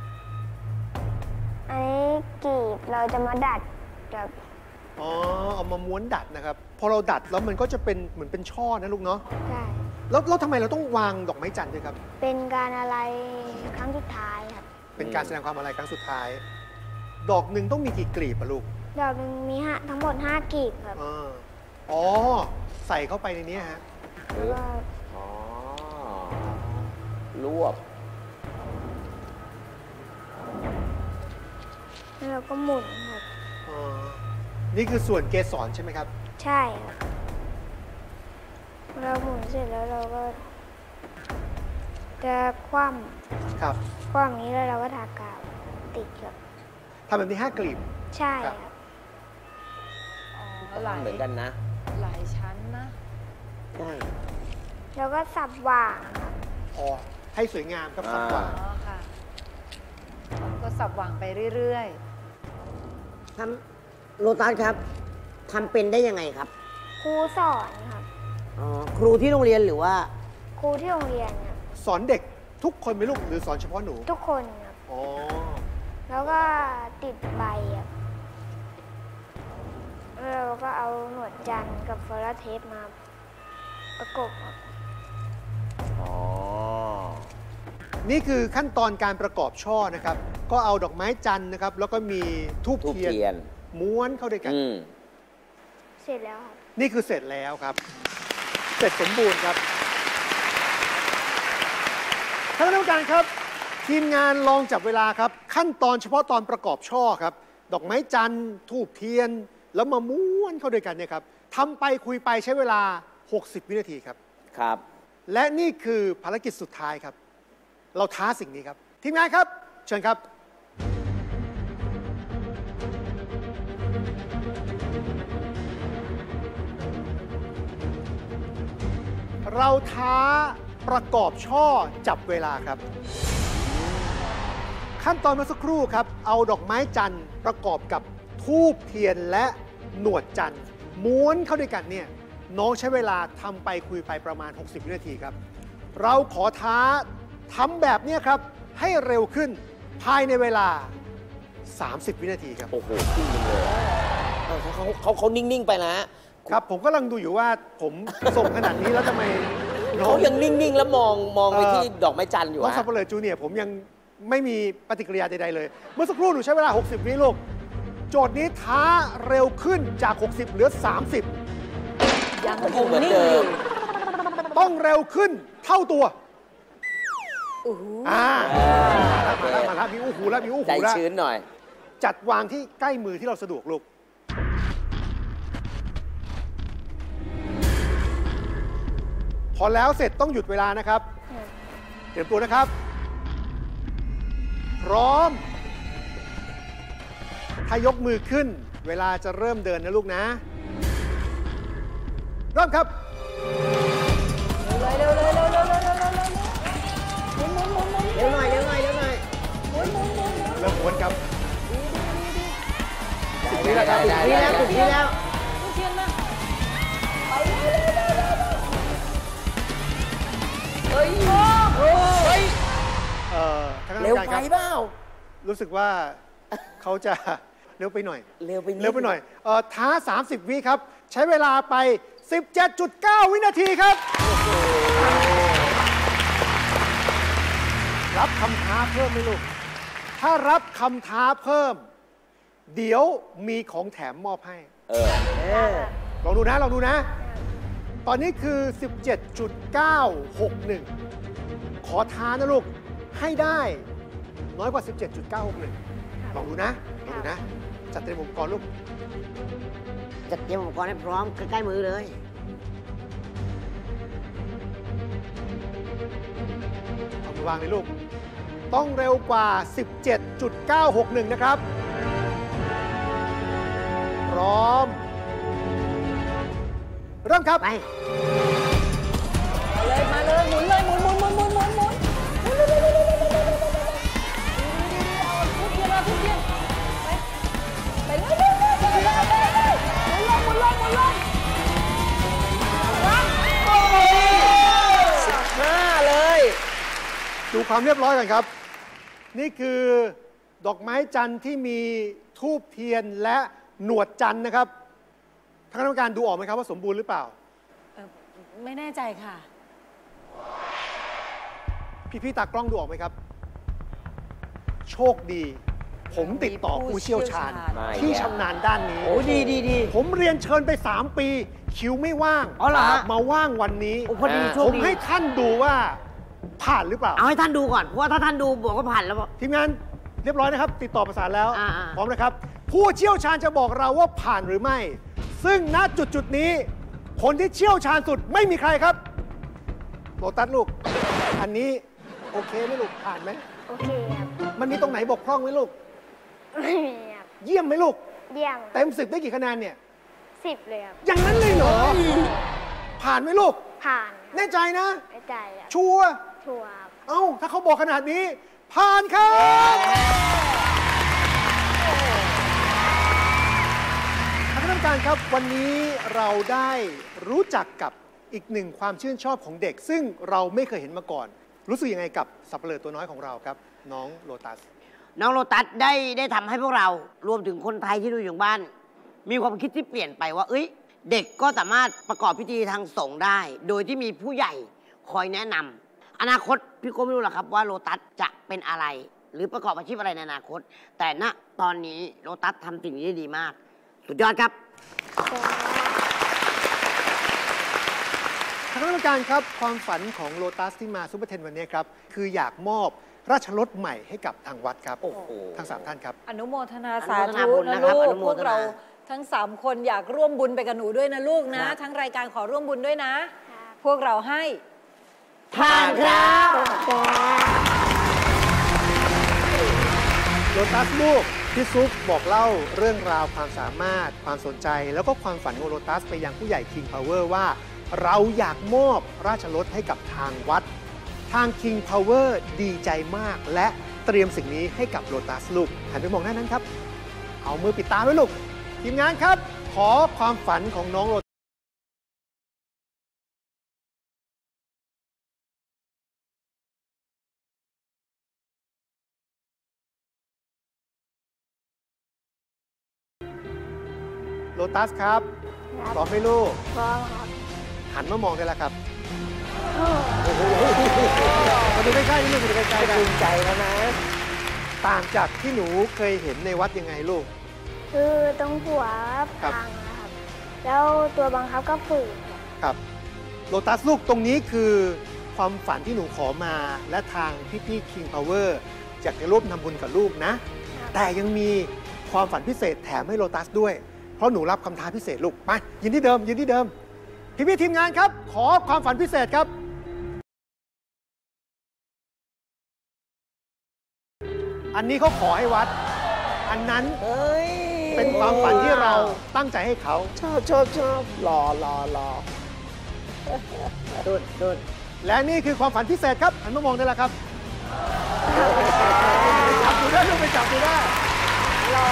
อันนี้กรีบเราจะมาดัดกับอ๋อ เอามาม้วนดัดนะครับ พอเราดัดแล้วมันก็จะเป็นเหมือนเป็นช่อนะลูกเนาะใช่แล้วทำไมเราต้องวางดอกไม้จันทร์ด้วยครับเป็นการอะไรครั้งสุดท้ายครับเป็นการแสดงความอาลัยครั้งสุดท้าย ดอกหนึ่งต้องมีกี่กลีบอะลูกดอกหนึ่งมีทั้งหมด5 กีบครับอ๋อ ใส่เข้าไปในนี้ฮะแล้วก็อ๋อ รวบแล้วเราก็หมุนครับนี่คือส่วนเกสรใช่ไหมครับใช่ครับเราหมุนเสร็จแล้วเราก็จะคว่ครับำอย่างนี้แล้วเราก็ทากาวติดครับทำแบบนี้5 กลีบใช่ครับหลายเหมือนกันนะหลายชั้นนะใช่แล้วก็สับหว่างครับอ๋อ ให้สวยงามครับสับหว่างอ๋อค่ะก็สับหว่างไปเรื่อยทำโลตัสครับทำเป็นได้ยังไงครับครูสอนครับอ๋อครูที่โรงเรียนหรือว่าครูที่โรงเรียนครับสอนเด็กทุกคนไหมลูกหรือสอนเฉพาะหนูทุกคนครับอ๋อแล้วก็ติดใบครับแล้วเราก็เอาหนวดจันทร์กับฟลาเทปมาประกบครับอ๋อนี่คือขั้นตอนการประกอบช่อนะครับ ก็เอาดอกไม้จันทร์นะครับ แล้วก็มีทูบทูบเทียนเทียนม้วนเข้าด้วยกันเสร็จแล้วครับนี่คือเสร็จแล้วครับ เสร็จสมบูรณ์ครับท่านคณะกรรมการครับ ทีมงานลองจับเวลาครับ ขั้นตอนเฉพาะตอนประกอบช่อครับ ดอกไม้จันทร์ทูบเทียน แล้วมาม้วนเข้าด้วยกันเนี่ยครับทำไปคุยไปใช้เวลา 60 วินาทีครับครับและนี่คือภารกิจสุดท้ายครับ เราท้าสิ่งนี้ครับ ทีมงานครับ เชิญครับ เราท้าประกอบช่อจับเวลาครับ ขั้นตอนเมื่อสักครู่ครับ เอาดอกไม้จันทร์ประกอบกับธูปเทียนและหนวดจันทร์ม้วนเข้าด้วยกันเนี่ยน้องใช้เวลาทำไปคุยไปประมาณ 60 วินาทีครับ เราขอท้าทำแบบนี้ครับ ให้เร็วขึ้นภายในเวลา 30 วินาทีครับโอ้โหขึ้นเลยเขานิ่ง ๆ ไปนะครับผมกำลังดูอยู่ว่าผมส่งขนาดนี้แล้วทำไมน้องเขายังนิ่ง ๆ แล้วมองไปที่ดอกไม้จันทร์อยู่น้องสับฮะเปลือจูเนียร์ผมยังไม่มีปฏิกิริยาใดๆเลย เมื่อสักครู่หนูใช้เวลา 60 วิลูกโจทย์นี้ท้าเร็วขึ้นจาก 60 เหลือ 30 ยังคงเหมือนเดิมต้องเร็วขึ้นเท่าตัวมาแล้วมีอู้หูแล้วมีอู้ใจหูแล้วชื้นหน่อยจัดวางที่ใกล้มือที่เราสะดวกลูก พอแล้วเสร็จต้องหยุดเวลานะครับเตรียมตัวนะครับ พร้อม ถ้ายกมือขึ้น เวลาจะเริ่มเดินนะลูกนะ เริ่มครับเร็วหน่อยเร็วหน่อยเร็วหน่อยเริ่มม้วนครับ10 วิแล้วครับนี่แล้วถูกที่แล้วเทียนมาทางคณะกรเร็รวมการไปครับเปล่ารู้สึกว่าเขาจะ เร็วไปหน่อยเร็วไปนิดเร็วไปหน่อยท้า 30 วิครับ ใช้เวลาไป 17.9 วินาทีครับ รับคำท้าเพิ่มไหมลูก ถ้ารับคำท้าเพิ่ม เดี๋ยวมีของแถมมอบให้ ลองดูนะ ลองดูนะ ตอนนี้คือ 17.961 ขอท้านะลูก ให้ได้น้อยกว่า 17.961 ลองดูนะ ลองดูนะ จัดเตรียมอุปกรณ์ลูกจัดเตรียมอุปกรณ์ให้พร้อมใกล้ๆมือเลยเอามาวางเลยลูก ต้องเร็วกว่า 17.961 นะครับ พร้อม เริ่มครับไปมาเลยหมุนเลยหมุนทุบเทียนมาทุบเทียนไปเลยหมุนลง 15 เลยดูความเรียบร้อยกันครับ นี่คือดอกไม้จันทร์ที่มีธูปเทียนและหนวดจันทร์นะครับทางคณะกรรมการดูออกไหมครับว่าสมบูรณ์หรือเปล่าไม่แน่ใจค่ะพี่ๆตากล้องดูออกไหมครับ โชคดีผมติดต่อผู้เชี่ยวชาญ ที่ชำนาญด้านนี้โอ้ดีผมเรียนเชิญไป 3 ปี คิวไม่ว่างอ๋อเหรอฮะมาว่างวันนี้โอ้พอดีโชคผมดีให้ท่านดูว่าผ่านหรือเปล่าเอาให้ท่านดูก่อน เพราะว่าถ้าท่านดูบอกว่าผ่านแล้วทีมงานเรียบร้อยนะครับ ติดต่อประสานแล้วอ่าพร้อมนะครับ ผู้เชี่ยวชาญจะบอกเราว่าผ่านหรือไม่ ซึ่งณจุดนี้ คนที่เชี่ยวชาญสุดไม่มีใครครับโลตัสลูก อันนี้โอเคไหมลูกผ่านไหมโอเคครับมันมีตรงไหนบกพร่องไหมลูกไม่มีครับเยี่ยมไหมลูกเยี่ยมเต็ม10ได้กี่คะแนนเนี่ย 10 เลยครับอย่างนั้นเลยเหรอ ผ่านไหมลูกผ่านแน่ใจนะไม่ใจครับชัวร์ชัวร์ครับเอ้า ถ้าเขาบอกขนาดนี้ ผ่านครับท่านผู้การครับ วันนี้เราได้รู้จักกับอีกหนึ่งความชื่นชอบของเด็ก ซึ่งเราไม่เคยเห็นมาก่อน รู้สึกยังไงกับสับเปลือตัวน้อยของเราครับ น้องโลตัสน้องโลตัสได้ทำให้พวกเรารวมถึงคนไทยที่ดูอยู่บ้าน มีความคิดที่เปลี่ยนไปว่า เด็กก็สามารถประกอบพิธีทางสงฆ์ได้ โดยที่มีผู้ใหญ่คอยแนะนำอนาคตพี่ก็ไม่รู้หรอกครับว่าโลตัสจะเป็นอะไร หรือประกอบอาชีพอะไรในอนาคต แต่ณตอนนี้โลตัสทำสิ่งนี้ได้ดีมาก สุดยอดครับท่านผู้การครับความฝันของโลตัสที่มาซุปเปอร์เทนวันนี้ครับคืออยากมอบราชรถใหม่ให้กับทางวัดครับโอ้โหทั้ง3ท่านครับอนุโมทนาสาอนุโมทนาธุบุญนะนะครับลูอก นุโมพวกทนาเราทั้ง 3 คนอยากร่วมบุญไปกับหนูด้วยนะลูกนะครับทั้งรายการขอร่วมบุญด้วยนะ พวกเราให้ผ่านครับโลตัสลูกพี่ซุปบอกเล่าเรื่องราวความสามารถความสนใจ แล้วก็ความฝันของโลตัสไปยังผู้ใหญ่ King Power ว่าเราอยากมอบราชรถให้กับทางวัด ทาง King Power ดีใจมากและเตรียมสิ่งนี้ให้กับโลตัสลูกหันไปมองหน้านั้นครับ เอามือปิดตาไว้ลูกทีมงานครับ ขอความฝันของน้องโลตัสโลตัสครับพร้อมไหมลูกพร้อมครับหันมามองได้แล้วครับมาดูใกล้ๆนี่ลูกมาดูใกล้ๆภูมิใจแล้วนะ ต่างจากที่หนูเคยเห็นในวัดยังไงลูกคือตรงหัวพังนะครับ แล้วตัวบังคับก็ฝืดครับครับโลตัสลูกตรงนี้คือความฝันที่หนูขอมาและทางพี่ๆ King Power อยากจะร่วมทำบุญกับลูกนะ แต่ยังมีความฝันพิเศษแถมให้โลตัสด้วย เพราะหนูรับคำท้าพิเศษลูกไปยืนที่เดิมยืนที่เดิมพี่ๆทีมงานครับ ขอความฝันพิเศษครับ อันนี้เขาขอให้วัด อันนั้นเป็นความฝันที่เราตั้งใจให้เขาชอบรอดุดและนี่คือความฝันพิเศษครับหันมามองได้แล้วครับจับดูได้ลูกไปจับดูได้รอ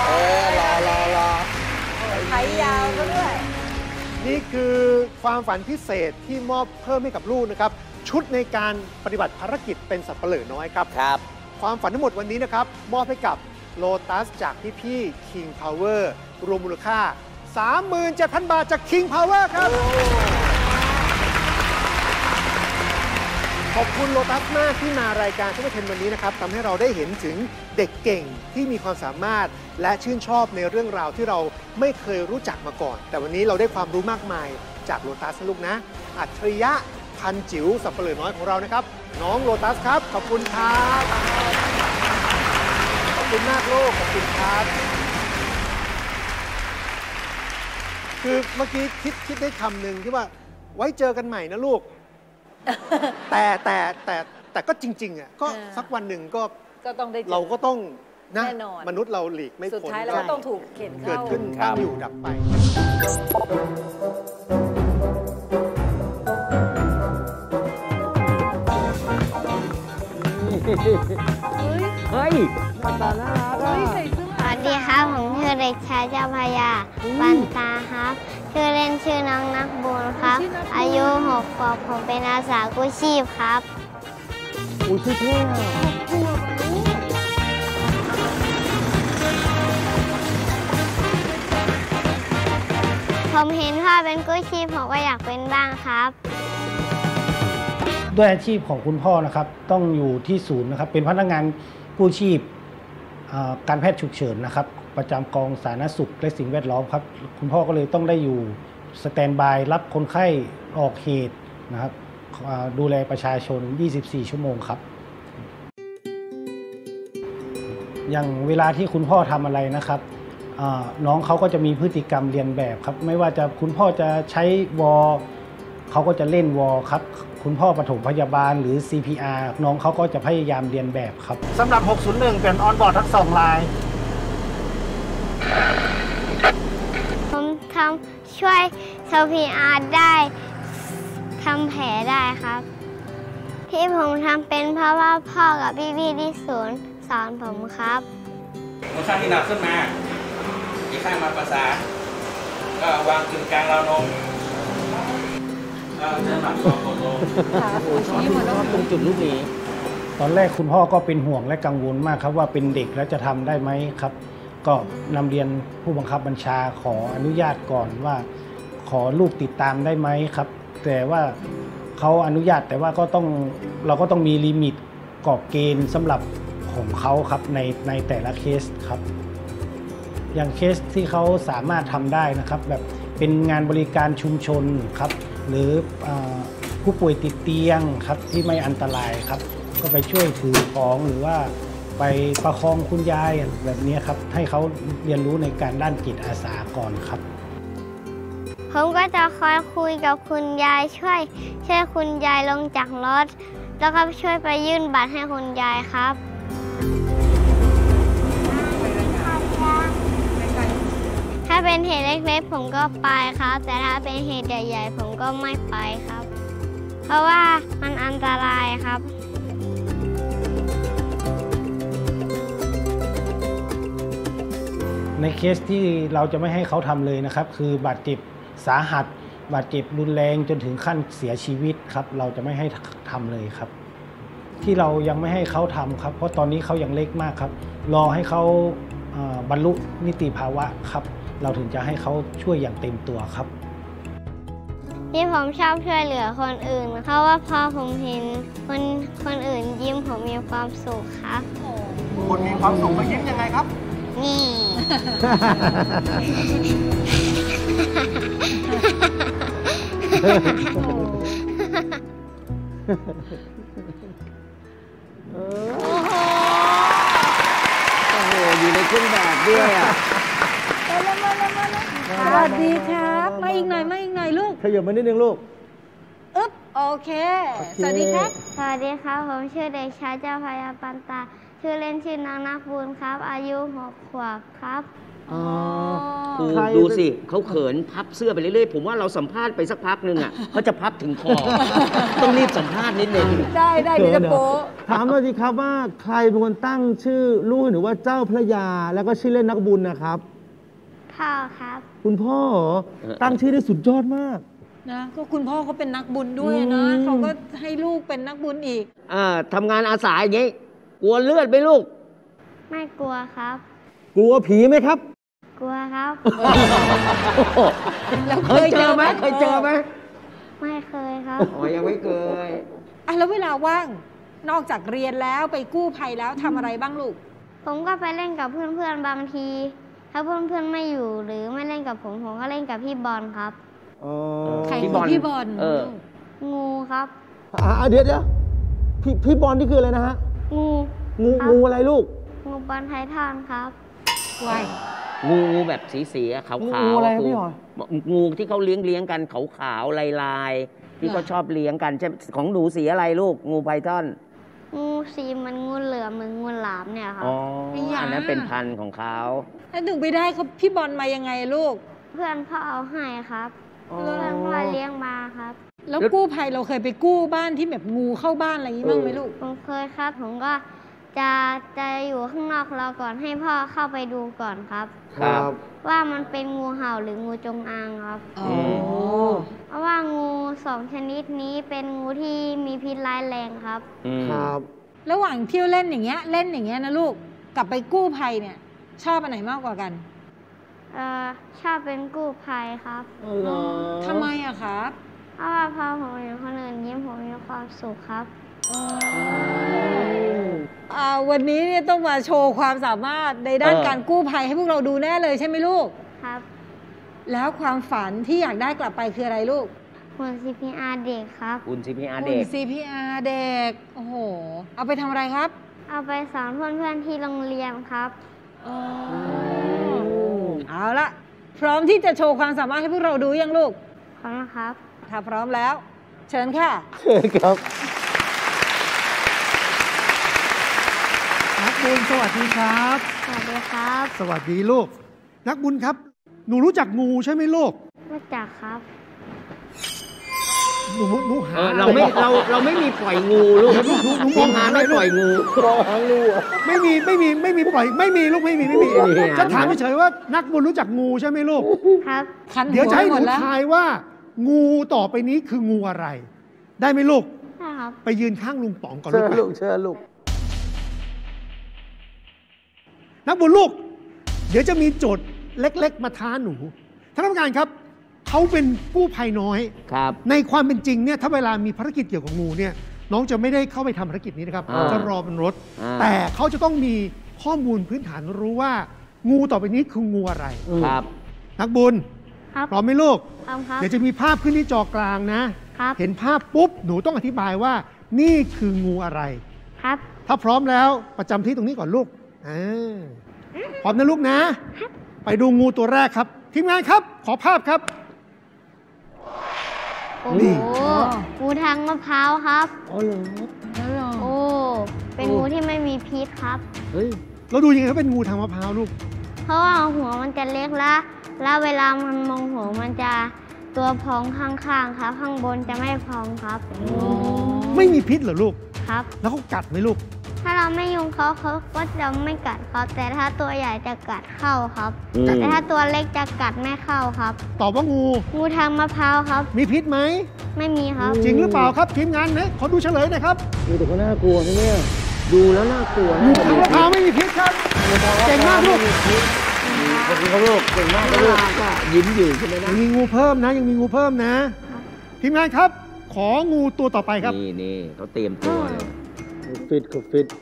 ไถยาวซะด้วยนี่คือความฝันพิเศษที่มอบเพิ่มให้กับลูกนะครับ ชุดในการปฏิบัติภารกิจเป็นสับเปลือน้อยครับ ความฝันทั้งหมดวันนี้นะครับ มอบให้กับโลตัสจากพี่ๆ King Power รวมมูลค่า 37,000 บาทจาก King Power ครับ ขอบคุณโลตัสมากที่มารายการซุปเปอร์เทนวันนี้นะครับทำให้เราได้เห็นถึงเด็กเก่งที่มีความสามารถและชื่นชอบในเรื่องราวที่เราไม่เคยรู้จักมาก่อน แต่วันนี้เราได้ความรู้มากมายจากโลตัสลูกนะ อัจฉริยะพันจิ๋วสับเปลือน้อยของเรานะครับ น้องโลตัสครับขอบคุณครับขอบคุณมากลูกขอบคุณครับคือเมื่อกี้คิดได้คำหนึ่งที่ว่าไว้เจอกันใหม่นะลูก แต่ก็จริงๆอ่ะก็สักวันหนึ่งก็ต้องได้เราก็ต้องนะแน่นอนมนุษย์เราหลีกไม่พ้นสุดท้ายเราก็ต้องถูกเข็นเข้าเกิดขึ้นตั้งอยู่ดับไปเฮ้ยมาตาน่ารักสวัสดีครับผมชื่อเด็กชายเจ้าพยาปันตาครับชื่อเล่นชื่อน้องนักบุญครับ อายุ6 ขวบผมเป็นอาสากู้ชีพครับอุ้ยชื่อเท่ผมเห็นพ่อเป็นกู้ชีพผมก็อยากเป็นบ้างครับด้วยอาชีพของคุณพ่อนะครับต้องอยู่ที่ศูนย์นะครับเป็นพนักงานกู้ชีพการแพทย์ฉุกเฉินนะครับประจำกองสาธารณสุขและสิ่งแวดล้อมครับคุณพ่อก็เลยต้องได้อยู่สแตนด์บายรับคนไข้ออกเหตุนะครับดูแลประชาชน 24 ชั่วโมงครับอย่างเวลาที่คุณพ่อทำอะไรนะครับน้องเขาก็จะมีพฤติกรรมเรียนแบบครับไม่ว่าจะคุณพ่อจะใช้วอเขาก็จะเล่นวอครับคุณพ่อปฐมพยาบาลหรือ CPR น้องเขาก็จะพยายามเรียนแบบครับสำหรับ 601 เป็นออนบอร์ดทั้ง2 ลายผมทำช่วย CPR ได้ทำแผลได้ครับที่ผมทำเป็นเพราะว่าพ่อกับพี่ๆที่ศูนย์สอนผมครับมือข้างที่หนักขึ้นมาอีกข้างมาประสานก็วางกึ่งกลางราวนมจะหนักกว่าโคโลชอบตรงจุดลูกนี้ตอนแรกคุณพ่อก็เป็นห่วงและกังวลมากครับว่าเป็นเด็กแล้วจะทำได้ไหมครับก็นำเรียนผู้บังคับบัญชาขออนุญาตก่อนว่าขอลูกติดตามได้ไหมครับแต่ว่าเขาอนุญาตแต่ว่าเราก็ต้องมีลิมิตกรอบเกณฑ์สำหรับของเขาครับในแต่ละเคสครับอย่างเคสที่เขาสามารถทำได้นะครับแบบเป็นงานบริการชุมชนครับหรือผู้ป่วยติดเตียงครับที่ไม่อันตรายครับก็ไปช่วยถือของหรือว่าไปประคองคุณยายแบบนี้ครับให้เขาเรียนรู้ในการด้านจิตอาสาก่อนครับผมก็จะคอยคุยกับคุณยายช่วยคุณยายลงจากรถแล้วก็ช่วยไปยื่นบัตรให้คุณยายครับถ้าเป็นเหตุเล็กๆผมก็ไปครับแต่ถ้าเป็นเหตุใหญ่ๆผมก็ไม่ไปครับเพราะว่ามันอันตรายครับในเคสที่เราจะไม่ให้เขาทำเลยนะครับคือบาดเจ็บสาหัสบาดเจ็บรุนแรงจนถึงขั้นเสียชีวิตครับเราจะไม่ให้ทำเลยครับที่เรายังไม่ให้เขาทำครับเพราะตอนนี้เขายังเล็กมากครับรอให้เขาบรรลุนิติภาวะครับเราถึงจะให้เขาช่วยอย่างเต็มตัวครับที่ผมชอบช่วยเหลือคนอื่นเพราะว่าพอผมเห็นคนอื่นยิ้มผมมีความสุขครับคุณมีความสุขมายิ้มยังไงครับนี่โอ้โหอยู่ในเครื่องแบบด้วยอ่ะสวัสดีครับมาอีกหน่อยลูกขยับมานิดนึงลูกอึ๊บโอเคสวัสดีครับสวัสดีครับผมชื่อเด็กชายเจ้าพยาปันตาชื่อเล่นชื่อน้องนักบุญครับอายุ6 ขวบครับครูดูสิเขาเขินพับเสื้อไปเรื่อยๆผมว่าเราสัมภาษณ์ไปสักพักนึงอ่ะเขาจะพับถึงคอต้องรีบสัมภาษณ์นิดนึงได้เดี๋ยวจะโป๊ะถามหน่อยสิครับว่าใครเป็นคนตั้งชื่อลูกหรือว่าเจ้าพระยาแล้วก็ชื่อเล่นนักบุญนะครับพ่อครับคุณพ่อตั้งชื่อได้สุดยอดมากนะก็คุณพ่อเขาเป็นนักบุญด้วยนะเขาก็ให้ลูกเป็นนักบุญอีกทำงานอาสาอย่างงี้กลัวเลือดไหมลูกไม่กลัวครับกลัวผีไหมครับกลัวครับเคยเจอไหมไม่เคยครับยังไม่เคยแล้วเวลาว่างนอกจากเรียนแล้วไปกู้ภัยแล้วทำอะไรบ้างลูกผมก็ไปเล่นกับเพื่อนๆบางทีถ้าเพื่อนๆไม่อยู่หรือไม่เล่นกับผมก็เล่นกับพี่บอลครับใครคือพี่บอลงูครับเดี๋ยวพี่บอลนี่คืออะไรนะฮะงูอะไรลูกงูบอลไททันครับงูแบบสีขาวๆงูอะไรพี่หอยงูที่เขาเลี้ยงกันขาวๆลายๆที่เขาชอบเลี้ยงกันใช่ของหนูสีอะไรลูกงูไพทอนงูสีมันงูเหลือมเหมือนงูหลามเนี่ยครับอันนั้นเป็นพันธุ์ของเขาแล้วถึงไปได้เขาพี่บอลมายังไงลูกเพื่อนพ่อเอาให้ครับเพื่อนพ่อเลี้ยงมาครับแล้วกู้ภัยเราเคยไปกู้บ้านที่แบบงูเข้าบ้านอะไรอย่างนี้บ้างไหมลูกผมเคยครับผมก็จะอยู่ข้างนอกเราก่อนให้พ่อเข้าไปดูก่อนครับว่ามันเป็นงูเห่าหรืองูจงอางครับเพราะว่างู2 ชนิดนี้เป็นงูที่มีพิษร้ายแรงครับระหว่างเที่ยวเล่นอย่างเงี้ยนะลูกกับไปกู้ภัยเนี่ยชอบอันไหนมากกว่ากันชอบเป็นกู้ภัยครับทำไมอะครับเพราะว่าพอผมเห็นคนอื่นยิ้มผมมีความสุขครับวันนี้เนี่ยต้องมาโชว์ความสามารถในด้านการกู้ภัยให้พวกเราดูแน่เลยใช่ไหมลูกครับแล้วความฝันที่อยากได้กลับไปคืออะไรลูกหุ่น CPR เด็กครับอุ่น CPR หุ่เด็นก CPR เด็ก โอ้โห เอาไปทำอะไรครับเอาไปสอนเพื่อนๆที่โรงเรียนครับเอาละพร้อมที่จะโชว์ความสามารถให้พวกเราดูยังลูกพร้อมนะครับถ้าพร้อมแล้ว เชิญค่ะครับนักบุญสวัสดีครับสวัสดีครับสวัสดีลูก นักบุญครับ หนูรู้จักงูใช่ไหมลูกรู้จักครับหนูหาเราไม่มีปล่อยงูลูกหนูมองหาไม่ปล่อยงูมองหางูไม่มีปล่อยไม่มีลูกไม่มีจะถามเฉยๆว่านักบุญรู้จักงูใช่ไหมลูกครับเดี๋ยวจะให้หนูทายว่า งูต่อไปนี้คืองูอะไร ได้ไหมลูกได้ครับไปยืนข้างลุงป๋องก่อนเชิญไปลูกเชิญลูกนักบุญลูก เดี๋ยวจะมีโจทย์เล็กๆมาท้าหนูท่านผู้การครับเขาเป็นกู้ภัยน้อยครับในความเป็นจริงเนี่ยถ้าเวลามีภารกิจเกี่ยวกับงูเนี่ยน้องจะไม่ได้เข้าไปทำภารกิจนี้นะครับจะรอบนรถ แต่เขาจะต้องมีข้อมูลพื้นฐานรู้ว่า งูต่อไปนี้คืองูอะไรครับนักบุญครับพร้อมไหมลูกพร้อมครับเดี๋ยวจะมีภาพขึ้นที่จอกลางนะครับ เห็นภาพปุ๊บหนูต้องอธิบายว่านี่คืองูอะไรครับถ้าพร้อมแล้วประจำที่ตรงนี้ก่อนลูกพร้อมนะลูกนะ ไปดูงูตัวแรกครับทีมงานครับขอภาพครับโอ้นี่โหงูทางมะพร้าวครับอ๋อเหรอโอ้ เป็นงูที่ไม่มีพิษครับเฮ้ยเราดูยังไงเขาเป็นงูทางมะพร้าวลูกเพราะว่าหัวมันจะเล็กแล้วเวลามันมองหัวมันจะตัวพองข้างๆครับ ข้างบนจะไม่พองครับไม่มีพิษเหรอลูกครับแล้วเขากัดไหมลูกถ้าเราไม่ยุงเขาก็จะไม่กัดครับ แต่ถ้าตัวใหญ่จะกัดเข้าครับ แต่ถ้าตัวเล็กจะกัดไม่เข้าครับตอบว่างูงูทางมะพร้าวครับมีพิษไหมไม่มีครับจริงหรือเปล่าครับทีมงานเนี่ยขอดูเฉลยหน่อยครับดูแต่ก็น่ากลัวนะเนี่ยดูแล้วน่ากลัวงูทางมะพร้าวไม่มีพิษครับเก่งมากลูกขอบคุณครับลูกเก่งมากครับลูกยิ้มอยู่ใช่ไหมนะยังมีงูเพิ่มนะยังมีงูเพิ่มนะทีมงานครับ ของูตัวต่อไปครับนี่เขาเตรียมตัวเลยฟิต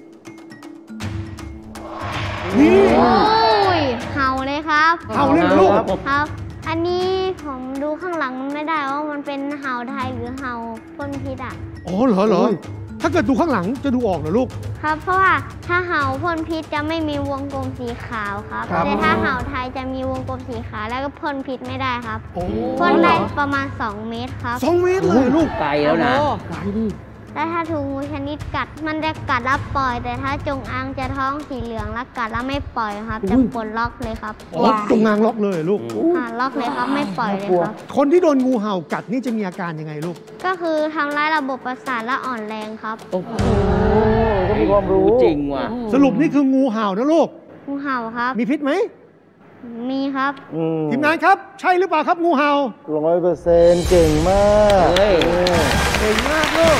นี่โอ้ย เห่าเลยครับเห่าเลยเหรอลูกครับ อันนี้ผมดูข้างหลังมันไม่ได้ว่ามันเป็นเห่าไทยหรือเห่าพ่นพิษอ่ะอ๋อเหรอถ้าเกิดดูข้างหลังจะดูออกเหรอลูกครับ เพราะว่าถ้าเห่าพ่นพิษจะไม่มีวงกลมสีขาวครับครับแต่ถ้าเห่าไทยจะมีวงกลมสีขาวแล้วก็พ่นพิษไม่ได้ครับโอ้พ่นได้ประมาณ 2 เมตรครับ 2 เมตรเลยลูกไกลแล้วนะและถ้าถูกงูชนิดกัดมันจะกัดแล้วปล่อย แต่ถ้าจงอางจะท้องสีเหลืองแล้วกัดแล้วไม่ปล่อยครับ จะปลดล็อกเลยครับอ๋อตรงงางล็อกเลยลูกล็อกเลยครับไม่ปล่อยเลยครับคนที่โดนงูเห่ากัดนี่จะมีอาการยังไงลูกก็คือทำร้ายระบบประสาทและอ่อนแรงครับโอ้โหก็มีความรู้จริงว่ะสรุปนี่คืองูเห่านะลูกงูเห่าครับมีพิษไหมมีครับทีมงานครับ ใช่หรือเปล่าครับงูเห่า 100%เก่งมากเฮ้ยเก่งมากลูก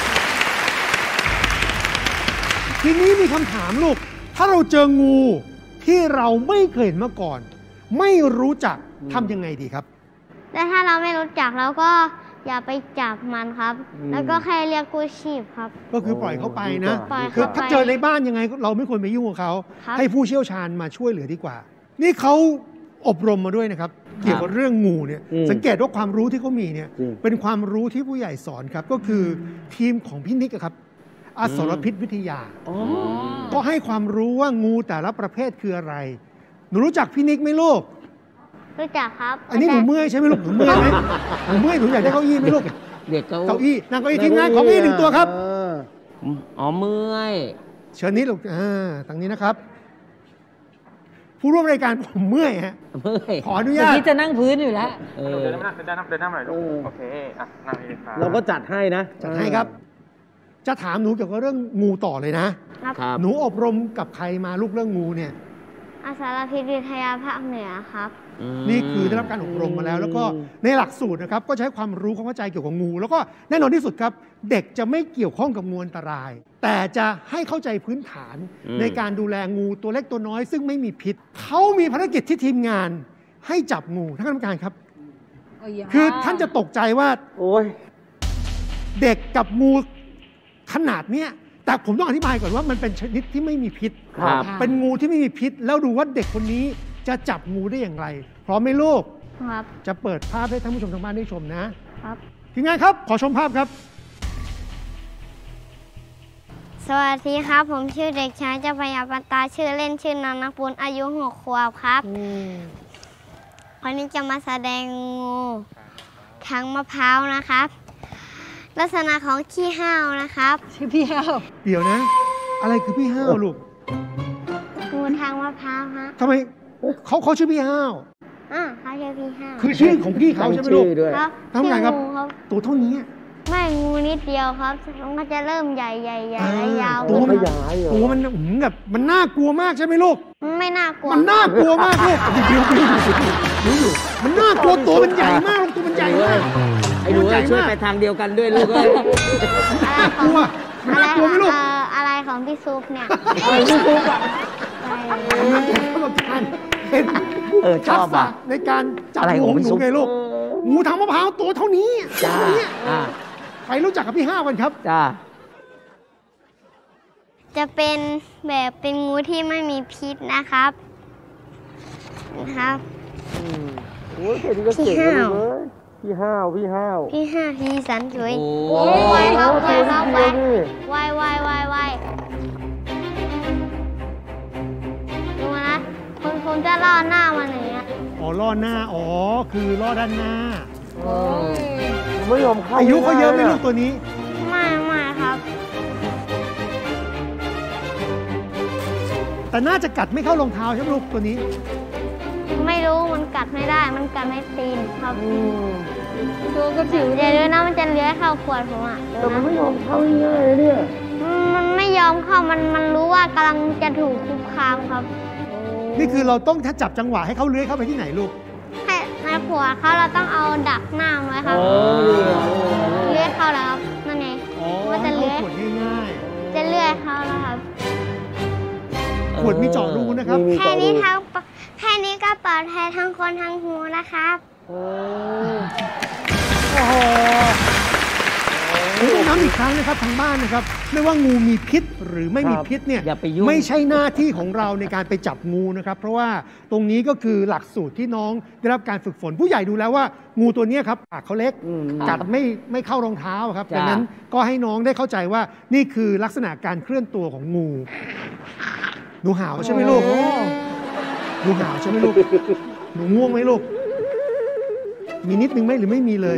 ทีนี้มีคำถามลูก ถ้าเราเจองูที่เราไม่เคยเห็นมาก่อน ไม่รู้จักทำยังไงดีครับและถ้าเราไม่รู้จักเราก็อย่าไปจับมันครับ แล้วก็แค่เรียกกู้ชีพครับก็คือปล่อยเขาไปนะปล่อยคือเขาไปถ้าเจอในบ้านยังไงเราไม่ควรไปยุ่งกับเขาครับให้ผู้เชี่ยวชาญมาช่วยเหลือดีกว่า นี่เขาอบรมมาด้วยนะครับ เกี่ยวกับเรื่องงูเนี่ยสังเกตว่าความรู้ที่เขามีเนี่ยเป็นความรู้ที่ผู้ใหญ่สอนครับ ก็คือทีมของพี่นิกอะครับอสรพิษวิทยาก็ให้ความรู้ว่างูแต่ละประเภทคืออะไร หนูรู้จักพี่นิกไหมลูกรู้จักครับอันนี้หนูเมื่อยใช่ไหมลูกหนูเมื่อยไหมหนูเมื่อยหนูอยากได้เก้าอี้ไหมลูกเด็กเขาเก้าอี้นั่งเก้าอี้ทีมงานของพี่หนึ่งตัวครับอ๋อเมื่อยเชิญนี้ลูกทางนี้นะครับ ผู้ร่วมรายการผมเมื่อยฮะเมื่อยขออนุเมื่ญาอตกี้จะนั่งพื้นอยู่แล้วเดินหน้าหน่อยลูกโอเคอ่ะนั่งดีครับเราก็จัดให้นะจัดให้ครับ จะถามหนูเกี่ยวกับเรื่องงูต่อเลยนะครับหนูอบรมกับใครมาลูกเรื่องงูเนี่ยอาสารพิษวิทยาภาคเหนือครับนี่คือได้รับการอบรมมาแล้ว แล้วก็ในหลักสูตรนะครับ ก็ใช้ความรู้ความเข้าใจเกี่ยวกับงู แล้วก็แน่นอนที่สุดครับ เด็กจะไม่เกี่ยวข้องกับงูอันตราย แต่จะให้เข้าใจพื้นฐานในการดูแลงูตัวเล็กตัวน้อย ซึ่งไม่มีพิษเขามีภารกิจที่ทีมงานให้จับงูท่านกรรมการครับ คือท่านจะตกใจว่าโอ้ยเด็กกับงูขนาดเนี้ยแต่ผมต้องอธิบายก่อนว่ามันเป็นชนิดที่ไม่มีพิษครับเป็นงูที่ไม่มีพิษ แล้วดูว่าเด็กคนนี้จะจับงูได้อย่างไรพร้อมไหมลูกครับจะเปิดภาพให้ท่านผู้ชมทางบ้านได้ชมนะครับ ทีมงานครับขอชมภาพครับสวัสดีครับ ผมชื่อเด็กชายเจ้าพยาปัตตาชื่อเล่นชื่อนนปุณอายุ6 ขวบครับวันนี้จะมาแสดงงูทางมะพร้าวนะครับ ลักษณะของขี้ห้าวนะครับชื่อพี่ห้าวเดี๋ยวนะ อะไรคือพี่ห้าวลูกงูทางมะพร้าวฮะทำไมเขาชื่อพี่ห้าวเขาชื่อพี่ห้าวคือชื่อของพี่เขาใช่ไหมลูกครับทำไงครับชื่องูครับตัวเท่านี้ไม่งูนิดเดียวครับมันก็จะเริ่มใหญ่และยาวตัวมันขยายเหรอตัวมันแบบมันน่ากลัวมากใช่ไหมลูกไม่น่ากลัวมันน่ากลัวมากลูกเดี๋ยวอยู่มันน่ากลัวตัวมันใหญ่มากลูกตัวมันใหญ่มากไอ้หนูเอ้ยช่วยไปทางเดียวกันด้วยลูกเอ้ยน่ากลัวมันน่ากลัวไหมลูกอะไรของพี่ซุปเนี่ยอะไรลูกปุ๊บอ่ะกรรมการเห็นชอบอ่ะในการจับอะไรงูของหพี่นูซุปไงลูกงูทางมะพร้าวตัวเท่านี้จ้าเท่านี้อ่าใครรู้จักกับพี่ห้ากันครับจ้าจะเป็นแบบเป็นงูที่ไม่มีพิษนะครับโอ้ยแค่นี้ก็เก่งแล้วลูกเอ้ยพี่ห้าวพี่ห้าวพี่สันจุยโอ้ไวครับไวครับเดียวนี่ไวดูนะผมจะล่อหน้ามันอย่างเงี้ยอ๋อล่อหน้าอ๋อคือล่อด้านหน้าไม่ยอมเข้าอายุเขาเยอะไหมลูกตัวนี้ไม่ครับแต่น่าจะกัดไม่เข้ารองเท้าใช่ไหมลูกตัวนี้ไม่รู้มันกัดไม่ได้มันกัดไม่ตีนครับตัวก็จิ๋วเดี๋ยวดูนะมันจะเลื้อยเข้าขวดผมอ่ะแต่มันไม่ยอมเข้าง่ายๆเนี่ยมันไม่ยอมเข้ามันรู้ว่ากำลังจะถูกคุกคามครับนี่คือเราต้องจับจังหวะให้เขาเลื้อยเข้าไปที่ไหนลูกให้ในขวดเขาเราต้องเอาดักหน้ามันไว้ครับ เลื้อยเข้าแล้วครับนั่นไงอ๋อว่าจะให้เลื้เขาอยขวดง่ายจะเลื้อยเข้าแล้วครับๆขวดมีเจาะรูนะครับแค่นี้ก็ปลอดภัยทั้งคนทั้งงูนะครับโอ้โหผมต้องย้ำอีกครั้งนะครับทางบ้านนะครับไม่ว่างูมีพิษหรือไม่มีพิษเนี่ยอย่าไปยุ่งไม่ใช่หน้าที่ของเราในการไปจับงูนะครับ เพราะว่าตรงนี้ก็คือหลักสูตรที่น้องได้รับการฝึกฝนผู้ใหญ่ดูแล้วว่างูตัวนี้ครับปากเขาเล็ก กัดไม่เข้ารองเท้าครับจ้ะดังนั้นก็ให้น้องได้เข้าใจว่านี่คือลักษณะการเคลื่อนตัวของงูหนูหาวใช่ไหมลูกหนูหาวใช่ไหมลูกหนูง่วงไหมลูกมีนิดนึงไหมหรือไม่มีเลย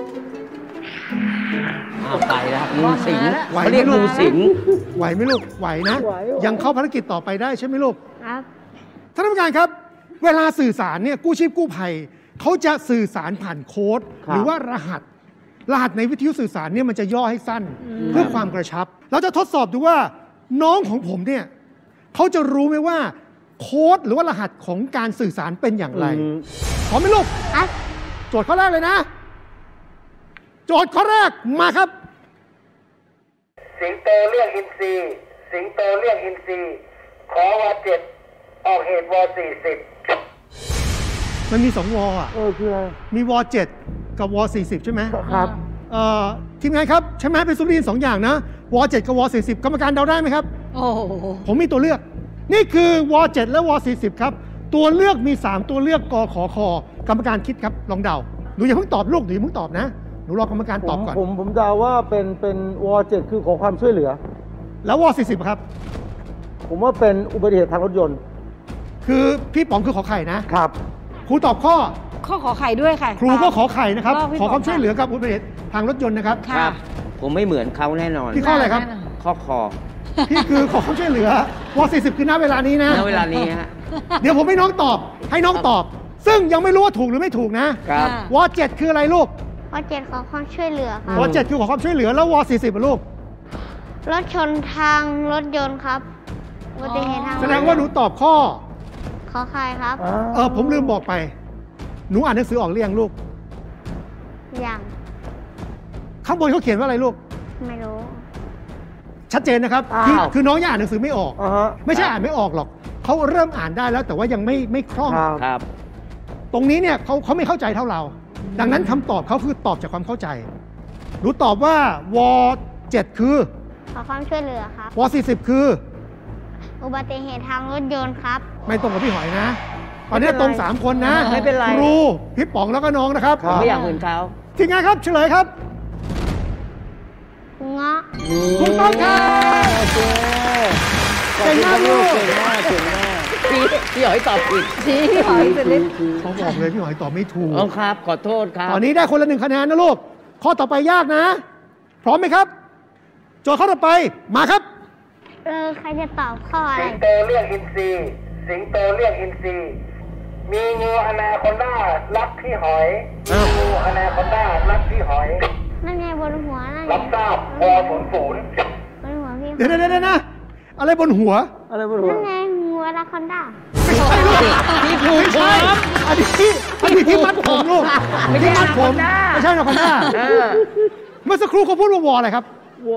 ไปแล้วงูสิงไหวเขาไหมเรียกลูงูกสิงไหวไหมลูกไหวนะ ยังเข้าภารกิจต่อไปได้ใช่ไหมลูกครับท่านผู้การครับ เวลาสื่อสารเนี่ยกู้ชีพกู้ภัยเขาจะสื่อสารผ่านโค้ดครับหรือว่ารหัสในวิทยุสื่อสารเนี่ยมันจะย่อให้สั้นเพื่อความกระชับ เราจะทดสอบดูว่าน้องของผมเนี่ยเขาจะรู้ไหมว่าโค้ดหรือว่ารหัสของการสื่อสารเป็นอย่างไรพร้อมไหมลูกครับโจทย์ข้อแรกเลยนะ โจทย์ข้อแรกมาครับสิงโตเรียกอินทรีสิงโตเรียกอินทรีขอว7ออกเหตุว40 มันมี2วอ่ะคืออะไรมีว7กับว40ใช่ไหมครับทีมงานครับใช่ไหมเป็นซุปเปอร์ลีน2อย่างนะว7กับว40กรรมการเดาได้ไหมครับโอ้โหผมมีตัวเลือก นี่คือว7และว40ครับตัวเลือกมี3ตัวเลือกกขคกรรมการคิดครับลองเดาหนูอย่าเพิ่งตอบลูกหนูอย่าเพิ่งตอบนะหนูรอกรรมการตอบก่อนผมเดาว่าเป็นว7คือขอความช่วยเหลือแล้วว40ครับผมว่าเป็นอุบัติเหตุทางรถยนต์คือพี่ป๋องคือขอไข่นะครับ ครูตอบข้อข้อขอไข่ด้วยค่ะครูก็ขอไข่นะครับรอบพี่ขอความป๋องช่วยเหลือกับอุบัติเหตุทางรถยนต์นะครับค่ะผมไม่เหมือนเขาแน่นอนพี่ข้ออะไรครับข้อคอพี่คือขอความช่วยเหลือว40คือณเวลานี้นะณเวลานี้ฮะเดี๋ยวผมให้น้องตอบ ให้น้องตอบ ซึ่งยังไม่รู้ว่าถูกหรือไม่ถูกนะครับ ว7คืออะไรลูกว7ขอความช่วยเหลือครับว7คือขอความช่วยเหลือแล้วว40อะลูกรถชนทางรถยนต์ครับอุบัติเหตุทางรถยนต์แสดงว่าหนูตอบข้อขอใครครับผมลืมบอกไป หนูอ่านหนังสือออกหรือยังลูกยังข้างบนเขาเขียนว่าอะไรลูกไม่รู้ชัดเจนนะครับ คือน้องยังอ่านหนังสือไม่ออก ไม่ใช่อ่านไม่ออกหรอก เขาเริ่มอ่านได้แล้วแต่ว่ายังไม่คล่องครับตรงนี้เนี่ยเขาไม่เข้าใจเท่าเรา ดังนั้นคำตอบเขาคือตอบจากความเข้าใจ หนูตอบว่าว7คือขอความช่วยเหลือครับว40 คืออุบัติเหตุทางรถยนต์ครับไม่ตรงกับพี่หอยนะ ตอนนี้ตรง3 คนนะไม่เป็นไรครูพี่ป๋องแล้วก็น้องนะครับผมไม่อยากเหมือนเขาทีมงานครับเฉลยครับเงาะถูกต้องครับโอเคเก่งมากลูกเก่งมากเก่งมากพี่หอยตอบผิดชี้พี่หอยสุดฤทธิ์เขาบอกเลยพี่หอยตอบไม่ถูกอ๋อครับ ขอโทษครับตอนนี้ได้คนละ1 คะแนนนะลูก ข้อต่อไปยากนะ พร้อมไหมครับ โจทย์ข้อต่อไปมาครับใครจะตอบข้ออะไรสิงโตเรียกอินทรีสิงโตเรียกอินทรีมีงูอนาคอนด้ารักพี่หอยมีงูอนาคอนด้ารักพี่หอยนั่นไงบนหัวนั่นไงรับทราบว00 บนหัวพี่เดี๋ยวนะ อะไรบนหัวอะไรบนหัวนั่นไงงูอนาคอนด้าไม่ใช่อันนี้ที่มัดผมลูกที่มัดผมไม่ใช่อนาคอนด้าเมื่อสักครู่เขาพูดว่าวออะไรครับ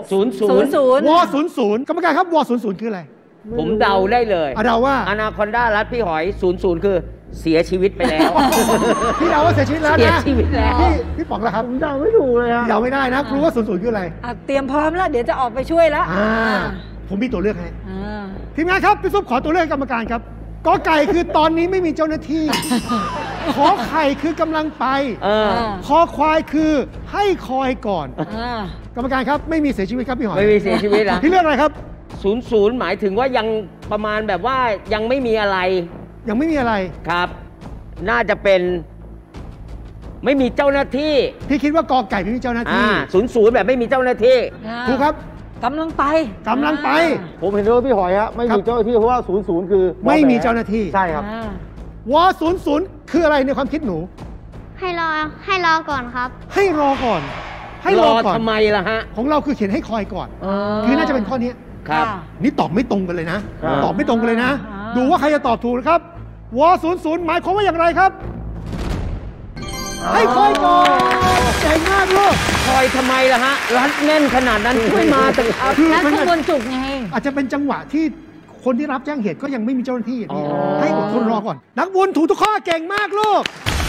00 วอ00กรรมการครับวอ00คืออะไรผมเดาได้เลยเดาว่าอนาคอนด้ารัดพี่หอย 00 คือเสียชีวิตไปแล้วพี่เดาว่าเสียชีวิตแล้วนะเสียชีวิตแล้วพี่ป๋องแล้วครับผมเดาไม่ถูกเลยเดาไม่ได้นะครูว่า00คืออะไรเตรียมพร้อมแล้ว เดี๋ยวจะออกไปช่วยแล้วผมมีตัวเลือกให้ทีมงานครับพี่ซุปขอตัวเลือกกรรมการครับกอไก่คือตอนนี้ไม่มีเจ้าหน้าที่ ขอไข่คือกำลังไปคอควายคือให้คอยก่อนกรรมการครับไม่มีเสียชีวิตครับพี่หอยไม่มีเสียชีวิตนะพี่เลือกอะไรครับ 00 หมายถึงว่ายังประมาณแบบว่ายังไม่มีอะไรยังไม่มีอะไรครับ น่าจะเป็นไม่มีเจ้าหน้าที่พี่คิดว่ากอไก่ไม่มีเจ้าหน้าที่ 00 แบบไม่มีเจ้าหน้าที่ถูกครับกำลังไปผมเห็นด้วยว่าพี่หอยฮะไม่มีเจ้าหน้าที่เพราะว่า00 คือไม่มีเจ้าหน้าที่ใช่ครับวอ00คืออะไรในความคิดหนูให้รอก่อนครับให้รอก่อน ให้รอก่อนทำไมล่ะฮะของเราคือเขียนให้คอยก่อน คือน่าจะเป็นข้อนี้ครับนี่ตอบไม่ตรงกันเลยนะ ตอบไม่ตรงกันเลยนะ ดูว่าใครจะตอบถูกนะครับวอ00หมายความว่าอย่างไรครับ ให้คอยก่อนเจ๋งมากลูกคอยทำไมล่ะฮะรัดแน่นขนาดนั้นช่วยมาแต่นัดข้างบนจุกไงอาจจะเป็นจังหวะที่คนที่รับแจ้งเหตุก็ยังไม่มีเจ้าหน้าที่อย่างนี้ให้อดทนรอก่อน นักบุญถูกทุกข้อเก่งมากลูก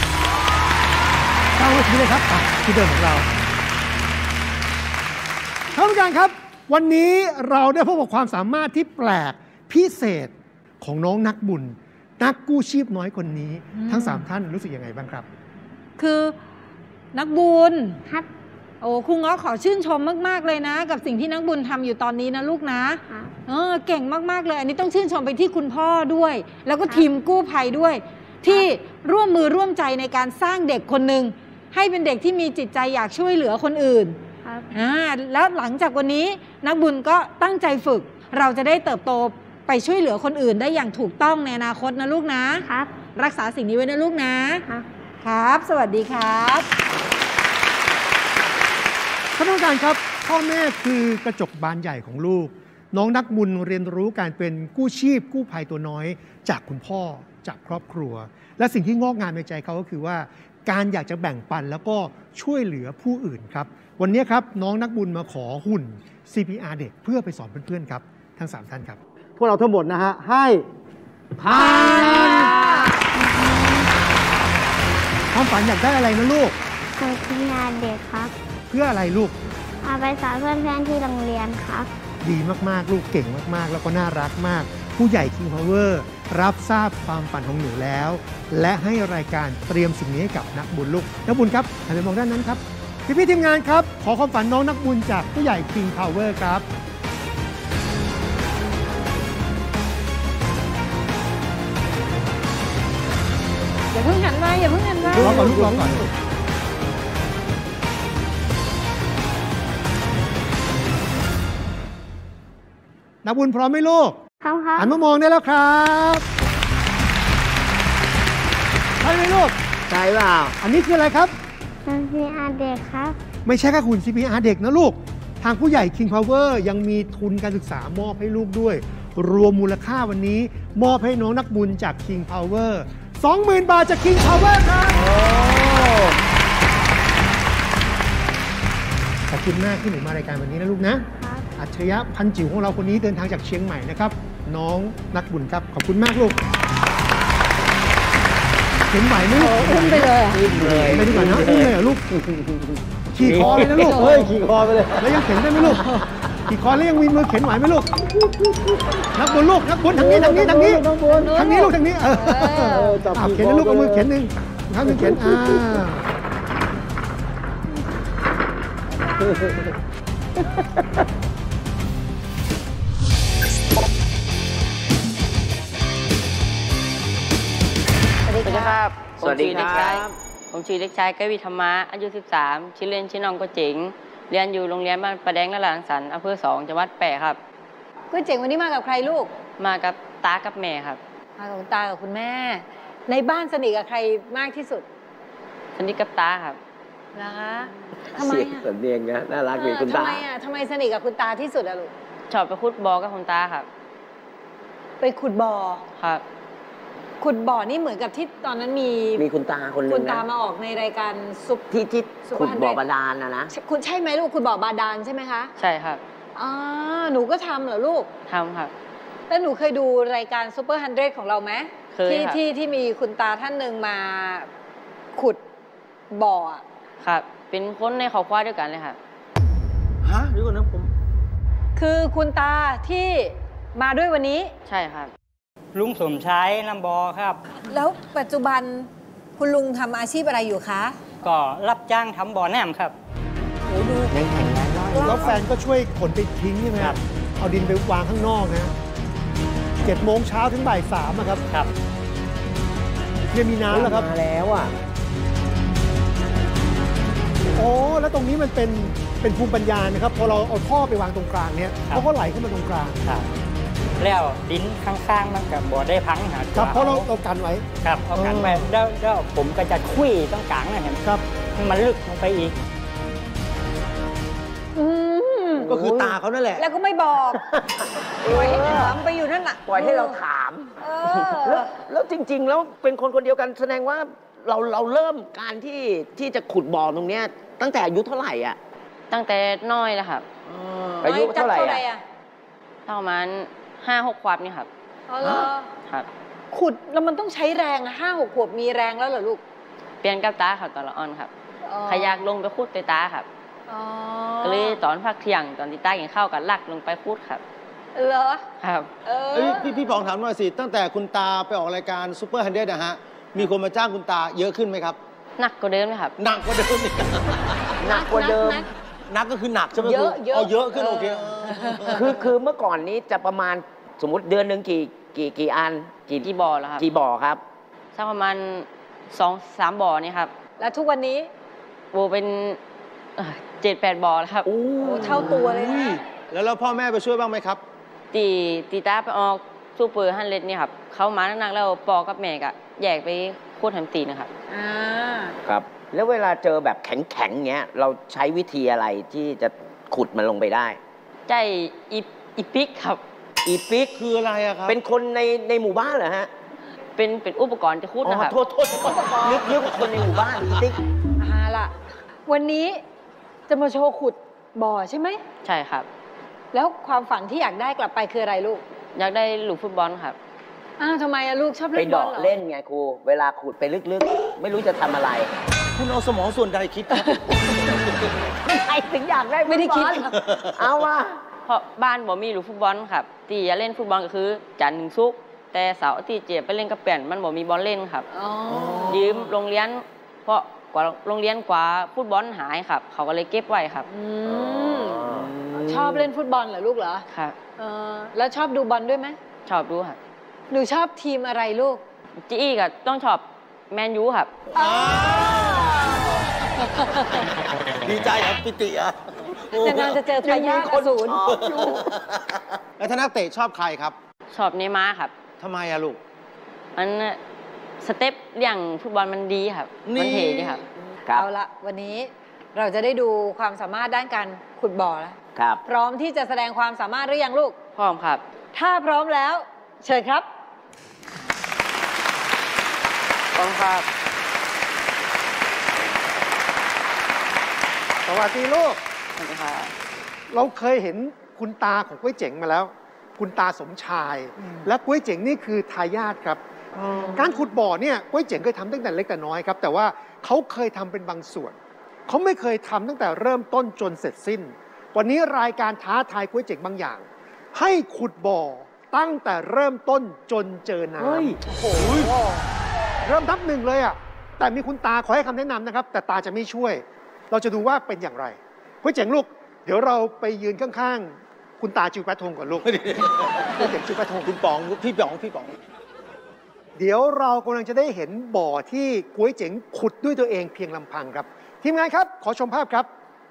เข้ามาทีเลยครับที่เดิมของเราท่านผู้การครับ วันนี้เราได้พบกับความสามารถที่แปลกพิเศษของน้องนักบุญนักกู้ชีพน้อยคนนี้ทั้ง3ท่านรู้สึกยังไงบ้างครับคือนักบุญครับโอ้ครูง้อขอชื่นชมมากๆเลยนะ กับสิ่งที่นักบุญทำอยู่ตอนนี้นะลูกนะเก่งมากๆเลยอันนี้ต้องชื่นชมไปที่คุณพ่อด้วย แล้วก็ทีมกู้ภัยด้วย ที่ร่วมมือร่วมใจในการสร้างเด็กคนหนึ่งให้เป็นเด็กที่มีจิตใจอยากช่วยเหลือคนอื่นแล้วหลังจากวันนี้นักบุญก็ตั้งใจฝึกเราจะได้เติบโตไปช่วยเหลือคนอื่นได้อย่างถูกต้องในอนาคตนะลูกนะครับรักษาสิ่งนี้ไว้นะลูกนะครับสวัสดีครับท่านผู้การครับพ่อแม่คือกระจกบานใหญ่ของลูกน้องนักบุญเรียนรู้การเป็นกู้ชีพกู้ภัยตัวน้อยจากคุณพ่อจากครอบครัวและสิ่งที่งอกงามในใจเขาก็คือว่าการอยากจะแบ่งปันแล้วก็ช่วยเหลือผู้อื่นครับวันนี้ครับน้องนักบุญมาขอหุ่น CPR เด็กเพื่อไปสอนเพื่อนๆครับทั้ง3ท่านครับพวกเราทั้งหมดนะฮะให้ผ่านความฝันอยากได้อะไรนะลูก CPR เด็กครับเพื่ออะไรลูกเอาไปสอนเพื่อนๆที่โรงเรียนครับดีมากๆลูกเก่งมากๆแล้วก็น่ารักมากผู้ใหญ่ King Power รับทราบความฝันของหนูแล้วและให้รายการเตรียมสิ่งนี้ให้กับนักบุญลูกนักบุญครับหันไปมองด้านนั้นครับพี่ทีมงานครับขอความฝันน้องนักบุญจากผู้ใหญ่ King Power ครับอย่าเพิ่งหันมาอย่าเพิ่งหันมาร้องก่อนลูกร้องก่อนนักบุญพร้อมไหมลูกพร้อมครับหันมามองได้แล้วครับใช่ไหมลูกใช่เปล่าอันนี้คืออะไรครับ CPR เด็กครับไม่ใช่แค่หุ่น CPR เด็กนะลูกทางผู้ใหญ่ King Power ยังมีทุนการศึกษามอบให้ลูกด้วยรวมมูลค่าวันนี้มอบให้น้องนักบุญจาก King Power 20,000 บาทจาก King Power ครับขอบคุณมากที่หนูมารายการวันนี้นะลูกนะอัจฉริยะพันจิ๋วของเราคนนี้เดินทางจากเชียงใหม่นะครับน้องนักบุญครับขอบคุณมากลูกเข็นไหวไหมลูกขึ้นไปเลยไปดีกว่านะขึ้นเลยเหรอลูกขี่คอเลยนะลูกขี่คอไปเลยแล้วยังเข็นได้ไหมลูกขี่คอแล้วยังมีมือเข็นไหวไหมลูกนักบุญลูกนักบุญทางนี้ทางนี้ทางนี้ทางนี้ลูกทางนี้เข็นลูกเอามือเข็นหนึ่งข้างหนึ่งเข็นสวัสดีครับสวัสดีครับผมชื่อเด็กชายกวิธรรมะอายุ 13 ชื่อเล่นชื่อน้องก๋วยเจ๋งเรียนอยู่โรงเรียนบ้านประแดงนราธิวาสอำเภอ2จังหวัดแพร่ครับก๋วยเจ๋งวันนี้มากับใครลูกมากับตากับแม่ครับมากับคุณตากับคุณแม่ ในบ้านสนิทกับใครมากที่สุดสนิทกับตาครับนะคะทำไมเสียงอ่ะสำเนียงนะน่ารักเลยคุณตาทำไมอ่ะทำไมสนิทกับคุณตาที่สุดอะลูกชอบไปขุดบ่อกับคุณตาครับไปขุดบ่อครับขุดบ่อนี่เหมือนกับที่ตอนนั้นมีคุณตาคนหนึงคุณตานะมาออกในรายการซุปที่ซุปขุดบ่อ 100 บาดาลนะคุณใช่ไหมลูกขุดบ่อบาดาลใช่ไหมคะใช่ครับอ๋อหนูก็ทำเหรอลูกทำครับแล้วหนูเคยดูรายการซูเปอร์100ของเราไหมเคยครับที่มีคุณตาท่านหนึ่งมาขุดบ่ออะครับ เป็นคนในครอบครัวเดียวกันเลยครับฮะเดี๋ยวก่อนนะผมคือคุณตาที่มาด้วยวันนี้ใช่ครับลุงสมชายลำบอครับแล้วปัจจุบันคุณลุงทำอาชีพอะไรอยู่คะก็รับจ้างทำบ่อแหนมครับยังแข็งแรงแล้วแฟนก็ช่วยขนไปทิ้งใช่ไหมครับเอาดินไปวางข้างนอกนะ7 โมงเช้าถึงบ่าย 3อะครับครับยังมีน้ำแล้วครับมาแล้วอ่ะโอ้แล้วตรงนี้มันเป็นภูมิปัญญานะครับพอเราเอาท่อไปวางตรงกลางเนี่ยเขาก็ไหลขึ้นมาตรงกลางแล้วดินข้างๆมันกับบ่อได้พังหาครับเพราะเรากันไว้ครับเอากันไว้แล้วผมก็จะคุยตรงกลางนะเห็นครับให้มันลึกลงไปอีกก็คือตาเขานั่นแหละแล้วก็ไม่บอกปล่อยให้ถามไปอยู่นั่นน่ะปล่อยให้เราถาม แล้วจริง ๆ แล้วเป็นคนเดียวกันแสดงว่าเราเริ่มการที่จะขุดบ่อตรงเนี้ยตั้งแต่อายุเท่าไหร่อ่ะตั้งแต่น้อยแล้วครับอายุเท่าไหร่อ่ะประมาณ5-6 ขวบนี่ครับอ๋อเหรอครับขุดแล้วมันต้องใช้แรง5-6 ขวบมีแรงแล้วเหรอลูกเปลี่ยนกับตาครับตอนละอ่อนครับอ๋อใครอยากลงไปขุดไปตาครับอ๋อก็เลยตอนพักเที่ยงตอนที่ตากินข้าวกันลักลงไปขุดครับเหรอครับพี่ป๋องถามหน่อยสิ ตั้งแต่คุณตาไปออกรายการซูเปอร์100นะฮะ มีคนมาจ้างคุณตาเยอะขึ้นไหมครับหนักกว่าเดิมเลยครับหนักกว่าเดิมอีกหนักกว่าเดิมหนักก็คือหนักใช่ไหมเยอะครูเอาเยอะขึ้นโอเคคือเมื่อก่อนนี้จะประมาณสมมติเดือนหนึ่งกี่อันกี่บ่อแล้วครับกี่บ่อครับสักประมาณ2-3 บ่อนี่ครับแล้วทุกวันนี้โบเป็น7-8 บ่อแล้วครับโอ้เท่าตัวเลยนะแล้วพ่อแม่ไปช่วยบ้างไหมครับตีตาไปออกซูเปอร์100นี่ครับ เขามาหนักๆแล้วปอกับแม่ก็แยกไปขุดทำตีนะครับครับ แล้วเวลาเจอแบบแข็งๆเงี้ย เราใช้วิธีอะไรที่จะขุดมันลงไปได้ใจอีปิกครับอีปิกคืออะไรอะครับเป็นคนในหมู่บ้านเหรอฮะเป็นอุปกรณ์จะขุดนะครับโทษนึกว่าคนในหมู่บ้านอีปิกล่ะ วันนี้จะมาโชว์ขุดบ่อใช่ไหมใช่ครับแล้วความฝันที่อยากได้กลับไปคืออะไรลูกอยากได้ลูกฟุตบอลครับอ้าวทำไมอะลูกชอบไปเล่นบเดออลเหรอเล่นไงครู เวลาขุดไปลึกๆ ไม่รู้จะทำอะไรคุณเอาสมองส่วนใดคิดครับใครถึงอยากได้ไม่ได้คิดฟุตบอลเอาว่ะเพราะบ้านบ่มีลูกฟุตบอลครับตีจะเล่นฟุตบอลก็คือจันทร์ถึงศุกร์แต่เสาร์อาทิตย์เจ็บไปเล่นกับเปี่ยนมันบ่มีบอลเล่นครับ ยืมโรงเรียน เพราะกว่าโรงเรียนกว่าฟุตบอลหายครับ เขาก็เลยเก็บไว้ครับชอบเล่นฟุตบอลเหรอลูกเหรอครับแล้วชอบดูบอลด้วยไหมชอบดูครับหนูชอบทีมอะไรลูกจีก็ต้องชอบแมนยูครับดีใจครับปิติอ่ะนานๆจะเจอทายาทอสูรแล้วถ้านักเตะชอบใครครับชอบเนย์มาร์ครับทำไมอะลูกมันสเต็ปอย่างฟุตบอลมันดีครับ มันเท่ดีครับเอาละวันนี้เราจะได้ดูความสามารถด้านการขุดบ่อแล้วครับพร้อมที่จะแสดงความสามารถหรือยังลูกพร้อมครับถ้าพร้อมแล้ว เชิญครับพร้อมครับสวัสดีลูกสวัสดีครับเราเคยเห็นคุณตาของก๋วยเจ๋งมาแล้ว คุณตาสมชาย และก๋วยเจ๋งนี่คือทายาทครับ การขุดบ่อเนี่ยก๋วยเจ๋งเคยทำตั้งแต่เล็กแต่น้อยครับ แต่ว่าเขาเคยทำเป็นบางส่วน เขาไม่เคยทำตั้งแต่เริ่มต้นจนเสร็จสิ้นวันนี้รายการท้าทายก๋วยเจ๋งบางอย่าง ให้ขุดบ่อตั้งแต่เริ่มต้นจนเจอน้ำโอ้โหเริ่มนับหนึ่งเลยอ่ะแต่มีคุณตาขอให้คำแนะนำนะครับแต่ตาจะไม่ช่วยเราจะดูว่าเป็นอย่างไรก๋วยเจ๋งลูกเดี๋ยวเราไปยืนข้างๆคุณตาจิวแปะทงก่อนลูกก๋วยเจ๋งจิวแปะทงคุณป๋องพี่ป๋องเดี๋ยวเรากำลังจะได้เห็นบ่อที่ก๋วยเจ๋งขุดด้วยตัวเองเพียงลำพังครับทีมงานครับขอชมภาพครับ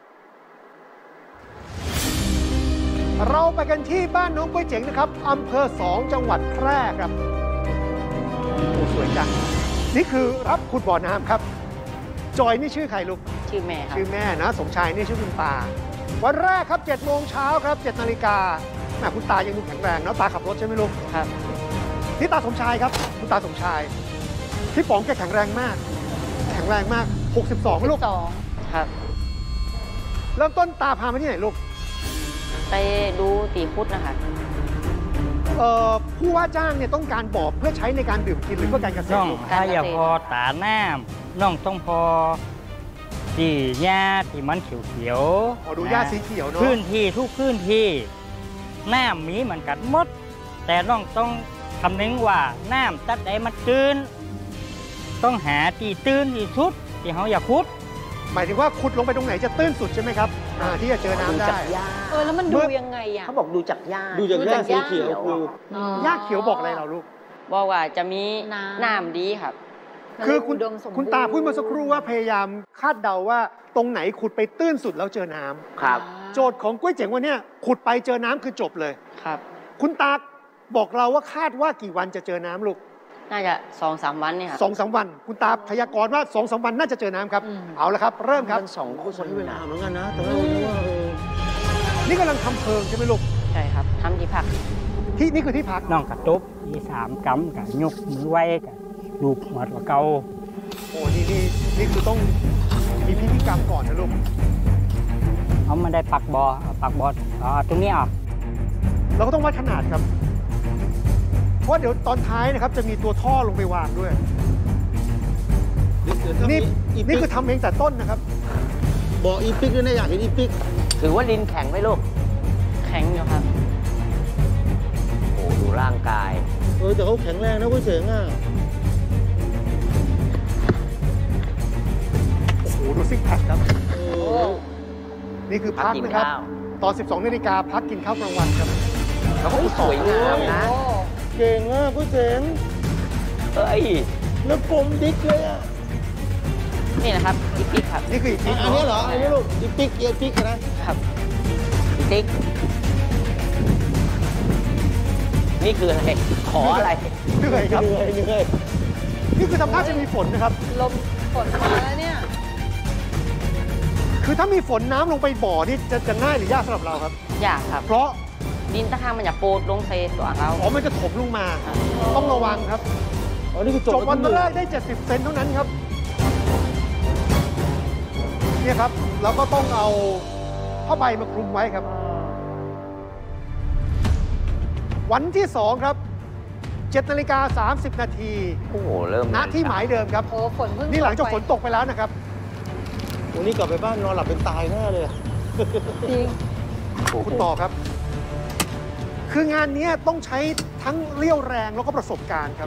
เราไปกันที่บ้านน้องก๋วยเจ๋งนะครับอำเภอ2จังหวัดแพร่ครับโอ้สวยจังนี่คือรับขุดบ่อน้ำครับจอยนี่ชื่อใครลูกชื่อแม่ครับชื่อแม่นะสมชายนี่ชื่อคุณตาวันแรกครับ7 โมงเช้าครับ7 นาฬิกาแม่คุณตายังดูแข็งแรงนะตาขับรถใช่ไหมลูกครับนี่ตาสมชายครับคุณตาสมชายพี่ป๋องแกแข็งแรงมาก62ไหมลูกครับเริ่มต้นตาพามาที่ไหนลูกไปดูตีคุดนะคะผู้ว่าจ้างเนี่ยต้องการบ่อเพื่อใช้ในการดื่มกินหรือเพื่อการเกษตรน้องถ้าอย่าพอตาแนมน้องต้องพอที่หญ้าที่มันเขียวๆดูหญ้าสีเขียวเนาะพื้นที่ทุกพื้นที่น้ำมีเหมือนกันหมดแต่น้องต้องคำนึงว่าน้ำตัดใดมันตื้นต้องหาที่ตื้นที่สุดที่เขาอยากขุดหมายถึงว่าขุดลงไปตรงไหนจะตื้นสุดใช่ไหมครับที่จะเจอน้ำได้แล้วมันดูยังไงอ่ะเขาบอกดูจากหญ้าสีเขียวคือหญ้าเขียวบอกอะไรเราลูกบอกว่าจะมีน้ำดีครับคือคุณตาพูดเมื่อสักครู่ว่าพยายามคาดเดาว่าตรงไหนขุดไปตื้นสุดแล้วเจอน้ำครับโจทย์ของก๋วยเจ๋งวันนี้ขุดไปเจอน้ำคือจบเลยครับคุณตาบอกเราว่าคาดว่ากี่วันจะเจอน้ำลูกน่าจะ 2-3 วันเนี่ยครับ 2-3 วันคุณตาพยากรณ์ว่า 2-3 วันน่าจะเจอน้ำครับเอาละครับเริ่มครับ 2 คนใช้เวลาเหมือนกันนะแต่นี่กำลังทำเพิงใช่ไหมลูกใช่ครับทำที่พักนี่คือที่พักน้องกระตุบมี3 กำกับยกมือไว้กับลูบหัวตัวเก่าโอ้นี่คือต้องมีพิธีกรรมก่อนนะลูกเอามาได้ปักบอตรงนี้อ่ะเราก็ต้องวัดขนาดครับเพราะเดี๋ยวตอนท้ายนะครับจะมีตัวท่อลงไปวางด้วยนี่คือทำเองแต่ต้นนะครับบอกอีปิกด้วยนะอยากเห็นอีปิกถือว่าดินแข็งไหมลูกแข็งอยู่ครับโอ้ดูร่างกายแต่เขาแข็งแรงนะก๋วยเจ๋งอ่ะโอ้โหดูซิกแพคครับนี่คือพักนะครับตอน 12 นาฬิกาพักกินข้าวกลางวันครับแล้วก็สวยงามนะเก่งอ่ะก๋วยเจ๋งแล้วกลมดิ๊กเลยอ่ะนี่นะครับอีปิกครับนี่คืออีปิกอันนี้เหรออันนี้ลูกอีปิกนะครับอีปิกนี่คืออะไรขออะไรเหนื่อยครับนี่คือทำท่าจะมีฝนนะครับลมฝนมาแล้วเนี่ยคือถ้ามีฝนน้ำลงไปบ่อนี่จะง่ายหรือยากสำหรับเราครับยากครับเพราะดินตะข้างมันจะโปดลงใส่ตัวเรามันจะถมลงมาต้องระวังครับนี่คือจบวันแรกได้70 เซนเท่านั้นครับเนี่ยครับเราก็ต้องเอาผ้าใบมาคลุมไว้ครับวันที่2ครับ7 นาฬิกา 30 นาทีโอ้โหเริ่มณที่หมายเดิมครับนี่หลังจากฝนตกไปแล้วนะครับวันนี้กลับไปบ้านนอนหลับเป็นตายแน่เลยจริงคุณต่อครับคืองานนี้ต้องใช้ทั้งเรี่ยวแรงแล้วก็ประสบการณ์ครับ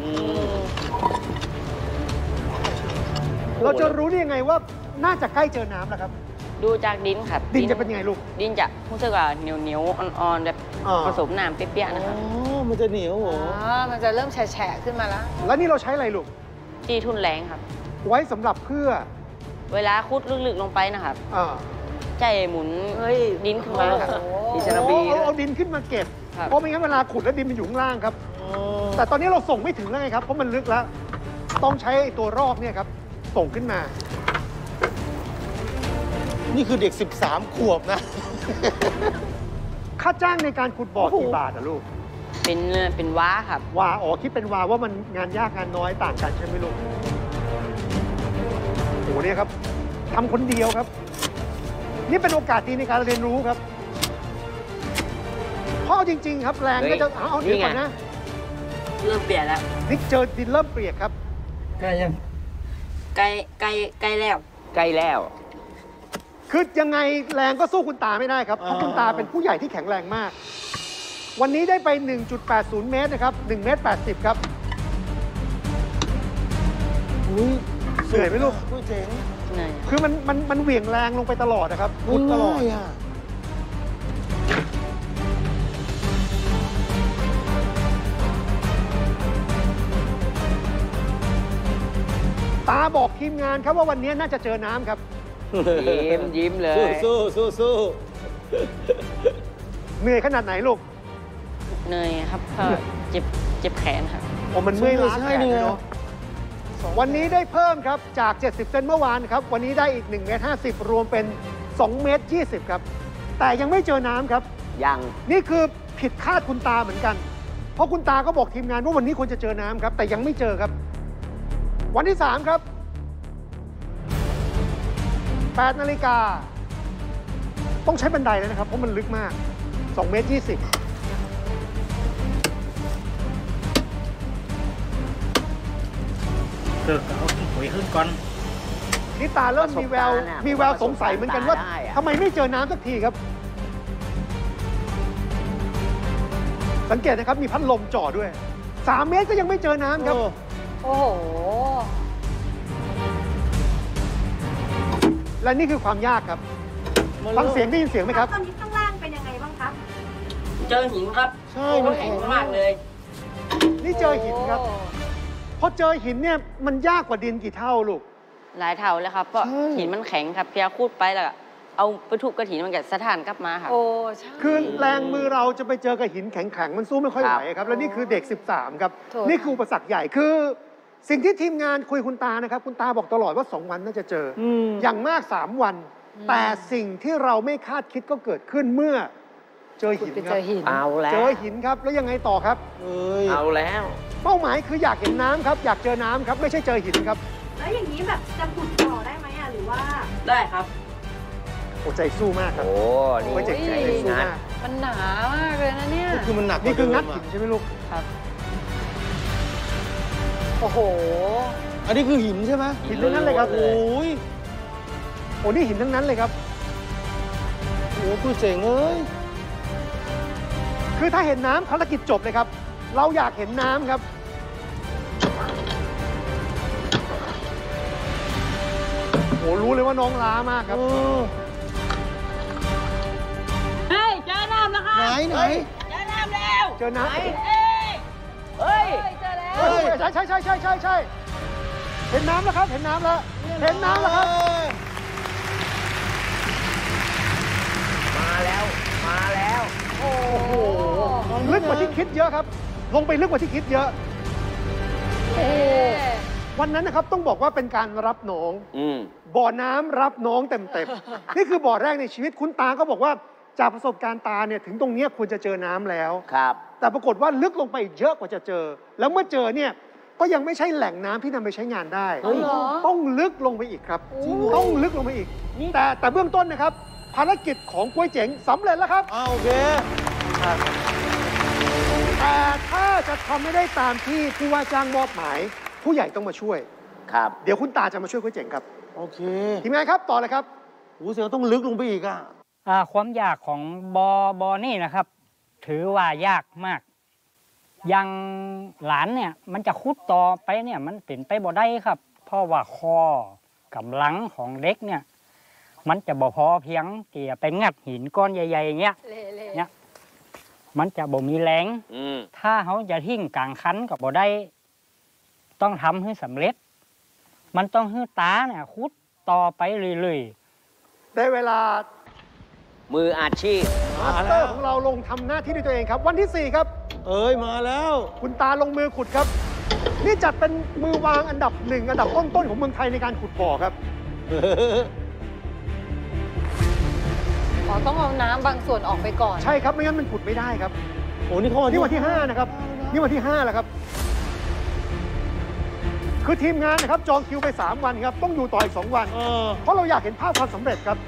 เราจะรู้ได้ยังไงว่าน่าจะใกล้เจอน้ำแล้วครับดูจากดินครับดินจะเป็นยังไงลูกดินจะรู้สึกว่าเหนียวอ่อนๆแบบผสมน้ำเปียกๆนะครับมันจะเหนียวเหรอมันจะเริ่มแฉะขึ้นมาแล้วนี่เราใช้อะไรลูกตีทุนแรงครับไว้สำหรับเพื่อเวลาคุดลึกๆลงไปนะครับใจหมุนดินขึ้นมาครับเอาดินขึ้นมาเก็บเพราะไม่งั้นเวลาขุดแล้วดินมันอยู่ข้างล่างครับแต่ตอนนี้เราส่งไม่ถึงแล้วไงครับเพราะมันลึกแล้วต้องใช้ตัวรอกเนี่ยครับส่งขึ้นมานี่คือเด็ก13 ขวบนะค่าจ้างในการขุดบ่อกี่บาทอะลูกเป็นว้าครับว้าคิดเป็นว้าว่ามันงานยากงานน้อยต่างกันใช่ไหมลูกโอ้เนี่ยครับทำคนเดียวครับนี่เป็นโอกาสดีในการเรียนรู้ครับพ่อจริงๆครับแรงก็จะเอาเดี๋ยวก่อนนะเริ่มเปลี่ยนแล้วนี่เจอดินเริ่มเปียกครับใกล้ยังใกล้แล้วคือยังไงแรงก็สู้คุณตาไม่ได้ครับ เพราะคุณตาเป็นผู้ใหญ่ที่แข็งแรงมาก วันนี้ได้ไป 1.80 เมตรนะครับ1 เมตร 80 ครับเหนื่อยไหมลูกเจ๋งคือมันเหวี่ยงแรงลงไปตลอดนะครับพุดตลอดตาบอกทีมงานครับว่าวันนี้น่าจะเจอน้ำครับยิ้มเลยสู้เหนื่อยขนาดไหนลูกเหนื่อยครับก็เจ็บแขนครับโอ้มันเมื่อยล้าแขนเลยเนาะวันนี้ได้เพิ่มครับจาก 70 เซนเมื่อวานครับวันนี้ได้อีก1 เมตร 50 รวมเป็น2 เมตร 20 ครับแต่ยังไม่เจอน้ำครับยังนี่คือผิดคาดคุณตาเหมือนกันเพราะคุณตาก็บอกทีมงานว่าวันนี้ควรจะเจอน้ำครับแต่ยังไม่เจอครับวันที่ 3 ครับ 8 นาฬิกาต้องใช้บันไดแล้วนะครับเพราะมันลึกมาก2 เมตร 20 เกิดเอาที่หวยขึ้นก่อนนี่ตาเริ่มมีแววสงสัยเหมือนกันว่าทำไมไม่เจอน้ำสักทีครับสังเกตนะครับมีพัดลมจ่อด้วย3 เมตรก็ยังไม่เจอน้ำครับโอ้โหและนี่คือความยากครับฟังเสียงได้ยินเสียงไหมครับตอนนี้ข้างล่างเป็นยังไงบ้างครับเจอหินครับใช่มันแข็งมากเลยนี่เจอหินครับพอเจอหินเนี่ยมันยากกว่าดินกี่เท่าลูกหลายเท่าเลยครับเพราะหินมันแข็งครับเพียคูดไปแล้วเอาไปทุบกระหินมันก็สะท้านกลับมาครับโอ้ใช่คือแรงมือเราจะไปเจอกับหินแข็งๆมันสู้ไม่ค่อยไหวครับแล้วนี่คือเด็ก13ครับนี่คืออุปสรรคใหญ่คือสิ่งที่ทีมงานคุยคุณตานะครับคุณตาบอกตลอดว่า2 วันน่าจะเจออย่างมาก3 วันแต่สิ่งที่เราไม่คาดคิดก็เกิดขึ้นเมื่อเจอหินครับเอาแล้วเจอหินครับแล้วยังไงต่อครับเอาแล้วเป้าหมายคืออยากเห็นน้ำครับอยากเจอน้ำครับไม่ใช่เจอหินครับแล้วอย่างนี้แบบจะขุดต่อได้ไหมอ่ะหรือว่าได้ครับโอ้ใจสู้มากครับโอ้นี่ใจสู้มากมันหนามากเลยนะเนี่ยคือมันหนักนี่คืองัดหินใช่ไหมลูกครับโอ้โหอันนี้คือหินใช่ไหมหินทั้งนั้นเลยครับโอ้นี่หินทั้งนั้นเลยครับโอ้กูเจ๋งเอ้ยคือถ้าเห็นน้ำภารกิจจบเลยครับเราอยากเห็นน้ำครับโอ้รู้เลยว่าน้องล้ามากครับเฮ้ยเจอน้ำแล้วค่ะไหนเจอน้ำแล้วเจอน้ำเฮ้ยเจอแล้วใช่เห็นน้ำแล้วครับเห็นน้ำแล้วครับมาแล้วโอ้โหลึกกว่าที่คิดเยอะครับลงไปลึกกว่าที่คิดเยอะวันนั้นนะครับต้องบอกว่าเป็นการรับน้องบ่อน้ำรับน้องเต็มนี่คือบ่อแรกในชีวิตคุณตาก็บอกว่าจากประสบการณ์ตาเนี่ยถึงตรงนี้ควรจะเจอน้ำแล้วครับแต่ปรากฏว่าลึกลงไปเยอะกว่าจะเจอแล้วเมื่อเจอเนี่ยก็ยังไม่ใช่แหล่งน้ำที่นำไปใช้งานได้ต้องลึกลงไปอีกครับต้องลึกลงไปอีกแต่เบื้องต้นนะครับภารกิจของก๋วยเจ๋งสำเร็จแล้วครับโอเคแต่ถ้าจะทำไม่ได้ตามที่ผู้ว่าจ้างมอบหมายผู้ใหญ่ต้องมาช่วยครับเดี๋ยวคุณตาจะมาช่วยก๋วยเจ๋งครับโอเคทีมงานครับต่อเลยครับเสียงต้องลึกลงไปอีกความยากของบอนี่นะครับถือว่ายากมากยังหลานเนี่ยมันจะคุดต่อไปเนี่ยมันเป็นไปบ่ได้ครับเพราะว่าคอกำลังของเด็กเนี่ยมันจะบ่พอเพียงที่จะไปงัดหินก้อนใหญ่ๆอย่างเงี้ยเนี่ยมันจะบ่มีแรงถ้าเขาจะทิ้งกลางคันกับบ่ได้ต้องทำให้สำเร็จมันต้องให้ตาเนี่ยคุดต่อไปเรื่อยๆได้เวลามืออาชีพมาสเตอร์ของเราลงทำหน้าที่ด้วยตัวเองครับวันที่4ครับมาแล้วคุณตาลงมือขุดครับนี่จัดเป็นมือวางอันดับ1อันดับต้นๆของเมืองไทยในการขุดบ่อครับต้องเอาน้ำบางส่วนออกไปก่อนใช่ครับไม่งั้นมันขุดไม่ได้ครับโอ้นี่วันที่5นะครับนี่วันที่5แล้วครับคือทีมงานนะครับจองคิวไป3 วันครับต้องอยู่ต่ออีก2 วันเพราะเราอยากเห็นภาพความสำเร็จครับ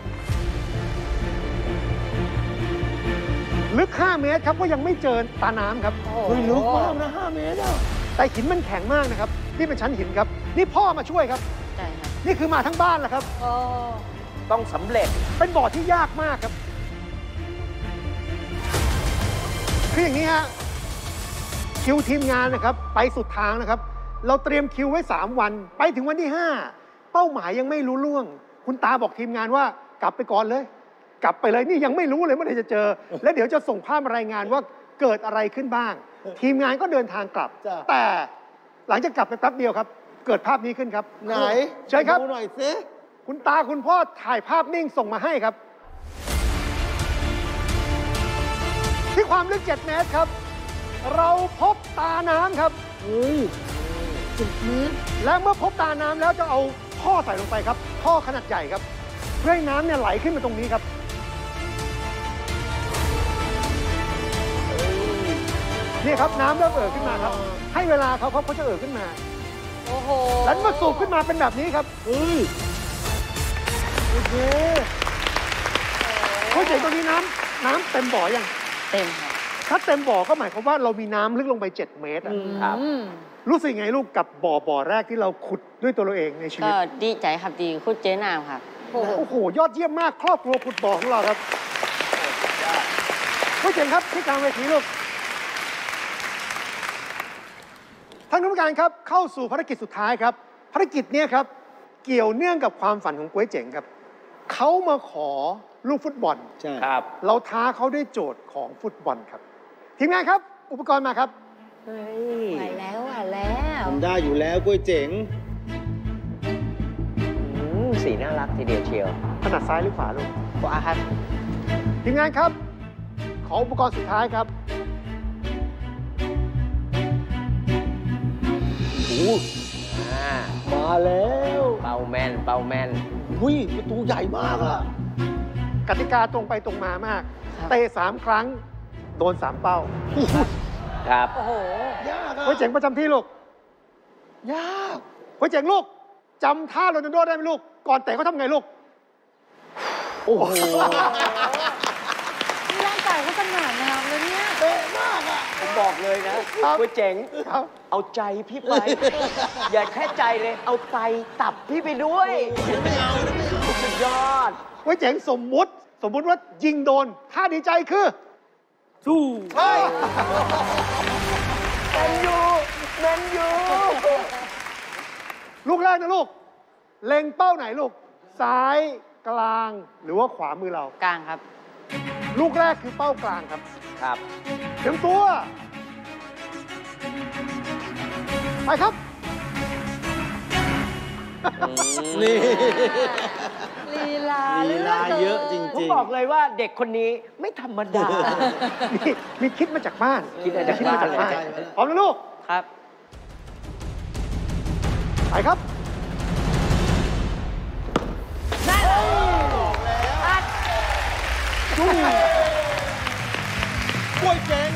ลึก5 เมตรครับก็ยังไม่เจอตาน้ำครับลึกมากนะ5 เมตรแต่หินมันแข็งมากนะครับนี่เป็นชั้นหินครับนี่พ่อมาช่วยครับนี่คือมาทั้งบ้านแหละครับต้องสำเร็จเป็นบ่อที่ยากมากครับคืออย่างนี้ฮะคิวทีมงานนะครับไปสุดทางนะครับเราเตรียมคิวไว้3 วันไปถึงวันที่5เป้าหมายยังไม่รู้ล่วงคุณตาบอกทีมงานว่ากลับไปก่อนเลยกลับไปเลยนี่ยังไม่รู้เลยเมื่อไหร่จะเจอแล้วเดี๋ยวจะส่งภาพมารายงานว่าเกิดอะไรขึ้นบ้างทีมงานก็เดินทางกลับแต่หลังจากกลับไปแป๊บเดียวครับเกิดภาพนี้ขึ้นครับไหนเชิญครับดูหน่อยสิคุณตาคุณพ่อถ่ายภาพนิ่งส่งมาให้ครับที่ความลึก7 เมตรครับเราพบตาน้ำครับ7 เมตรและเมื่อพบตาน้ำแล้วจะเอาท่อใส่ลงไปครับท่อขนาดใหญ่ครับเพื่อให้น้ำเนี่ยไหลขึ้นมาตรงนี้ครับนี่ครับน้ำเริ่มเอ่อขึ้นมาครับให้เวลาเขาจะเอ่อขึ้นมาโอ้โหแล้วเมื่อสูบขึ้นมาเป็นแบบนี้ครับโอเคเขาเจ๋งตรงนี้น้ำเต็มบ่อยังเต็มครับถ้าเต็มบ่อก็หมายความว่าเรามีน้ำลึกลงไป7 เมตรครับรู้สึกไงลูกกับบ่อแรกที่เราขุดด้วยตัวเราเองในชีวิตก็ดีใจครับดีขุดเจอน้ำครับโอ้โหยอดเยี่ยมมากครอบครัวขุดบ่อของเราครับผู้เจ๋งครับที่กลางเวทีลูกท่านกรรมการครับเข้าสู่ภารกิจสุดท้ายครับภารกิจนี้ครับเกี่ยวเนื่องกับความฝันของก๊วยเจ๋งครับเขามาขอลูกฟุตบอลใช่ครับเราท้าเขาด้วยโจทย์ของฟุตบอลครับทีมงานครับอุปกรณ์มาครับไหวแล้วทำได้อยู่แล้วก๊วยเจ๋งสีน่ารักทีเดียวเชียวถนัดซ้ายหรือขวาลูกขวาครับทีมงานครับขออุปกรณ์สุดท้ายครับมาแล้วเป้าแมนอุ้ยประตูใหญ่มากอะกติกาตรงไปตรงมามากเตะ3 ครั้งโดน3 เป้าครับโอ้โหยากอะก๊วยเจ๋งประจำที่ลูกยากก๊วยเจ๋งลูกจำท่าโรนัลโดได้ไหมลูกก่อนเตะเขาทำไงลูกโอ้โหร่างกายเขาขนาดงามเลยเนี่ยเป๊ะมากอ่ะผมบอกเลยนะก๊วยเจ๋งเอาใจพี่ไปอย่าแค่ใจเลยเอาไตตับพี่ไปด้วยไม่เอาสุดยอดก๊วยเจ๋งสมมุติว่ายิงโดนท่าดีใจคือสู้ใช่แมนยูลูกแรกนะลูกเล็งเป้าไหนลูกซ้ายกลางหรือว่าขวามือเรากลางครับลูกแรกคือเป้ากลางครับครับเตรียมตัวไปครับนี่ลีลาเยอะจริงๆผมบอกเลยว่าเด็กคนนี้ไม่ธรรมดามีคิดมาจากบ้านคิดมาจากบ้านพร้อมนะลูกครับไปครับนั่นดูก๊วยเจ๋ง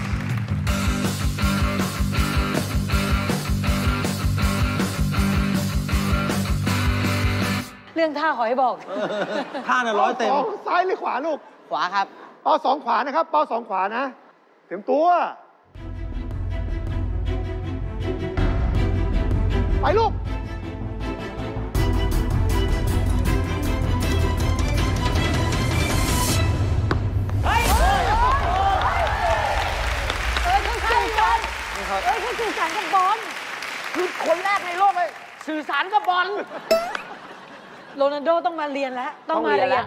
เรื่องท่าขอให้บอกท่าน่ะ100 เต็มซ้ายหรือขวาลูกขวาครับเป้า2 ขวานะครับเป้า2 ขวานะเตรียมตัวไปลูกเขาสื่อสารกับบอลคือคนแรกในโลกเลยสื่อสารกับบอลโรนัลโดต้องมาเรียนแล้วต้องมาเรียน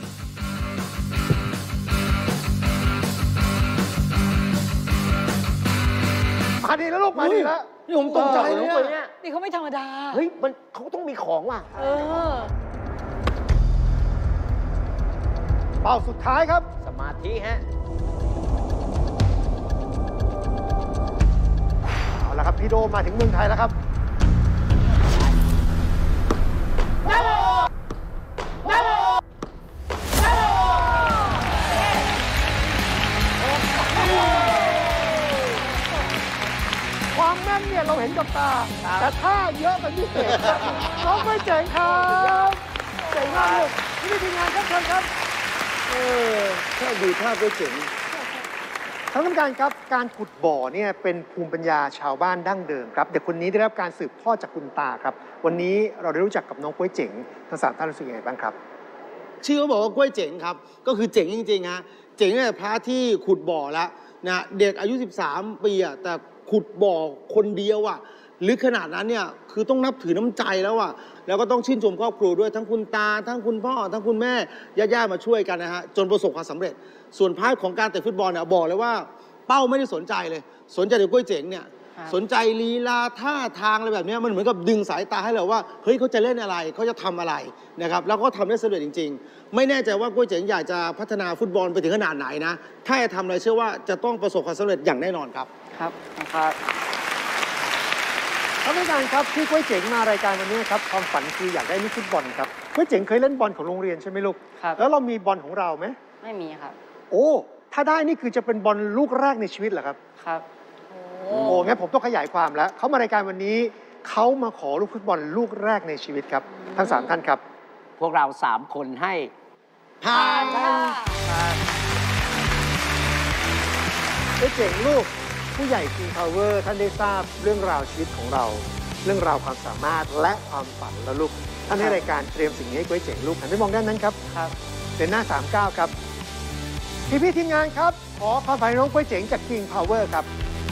มาดีแล้วลูกมาดีแล้วนี่ผมตกใจเลยเนี่ยนี่เขาไม่ธรรมดาเฮ้ยเขาต้องมีของว่ะเป้าสุดท้ายครับสมาธิฮะเอาละครับพี่โดมาถึงเมืองไทยแล้วครับความแม่นเนี่ยเราเห็นกับตาแต่ท่าเยอะเป็นพิเศษน้องไม่เจ๋งครับเจ๋งมากลูกนี่ทีมงานครับเชิญครับแค่ดูท่าก็เจ๋งท่านกรรมการครับการขุดบ่อเนี่ยเป็นภูมิปัญญาชาวบ้านดั้งเดิมครับเด็กคนนี้ได้รับการสืบทอดจากคุณตาครับวันนี้เราได้รู้จักกับน้องก๊วยเจ๋งทั้ง3 ท่านรู้สึกยังไงบ้างครับชื่อเขาบอกว่ากล้วยเจ๋งครับก็คือเจ๋งจริงๆฮะเจ๋งเนี่ยพระที่ขุดบ่อแล้วนะเด็กอายุ13 ปีอะแต่ขุดบ่อคนเดียวอะลึกขนาดนั้นเนี่ยคือต้องนับถือน้ำใจแล้วอะแล้วก็ต้องชื่นชมครอบครัวด้วยทั้งคุณตาทั้งคุณพ่อทั้งคุณแม่ญาติๆมาช่วยกันนะฮะจนประสบความสำเร็จส่วนพาร์ทของการเตะฟุตบอลเนี่ยบอกเลยว่าเป้าไม่ได้สนใจเลยสนใจแต่กล้วยเจ๋งเนี่ยสนใจลีลาท่าทางอะไรแบบนี้มันเหมือนกับดึงสายตาให้เราว่าเฮ้ยเขาจะเล่นอะไรเขาจะทำอะไรนะครับแล้วก็ทำได้สำเร็จจริงๆไม่แน่ใจว่ากล้วยเจ๋งอยากจะพัฒนาฟุตบอลไปถึงขนาดไหนนะถ้าจะทำอะไรเชื่อว่าจะต้องประสบความสำเร็จอย่างแน่นอนครับครับท่านผู้การครับที่กล้วยเจ๋งมารายการวันนี้ครับความฝันคืออยากได้ลูกฟุตบอลครับกล้วยเจ๋งเคยเล่นบอลของโรงเรียนใช่ไหมลูกครับแล้วเรามีบอลของเราไหมไม่มีครับโอ้ถ้าได้นี่คือจะเป็นบอลลูกแรกในชีวิตเหรอครับครับโอ้งั้นผมต้องขยายความแล้วเขามารายการวันนี้เขามาขอลูกฟุตบอลลูกแรกในชีวิตครับทั้ง3ท่านครับพวกเรา3คนให้ผ่านเจ๋งลูกผู้ใหญ่ King Power ท่านได้ทราบเรื่องราวชีวิตของเราเรื่องราวความสามารถและความฝันแล้วลูกท่านในรายการเตรียมสิ่งนี้ให้กล้วยเจ๋งลูกหันไปมองด้านนั้นครับเดินหน้า39ครับพี่ทีมงานครับขอความฝันน้องกล้วยเจ๋งจาก King Power ครับ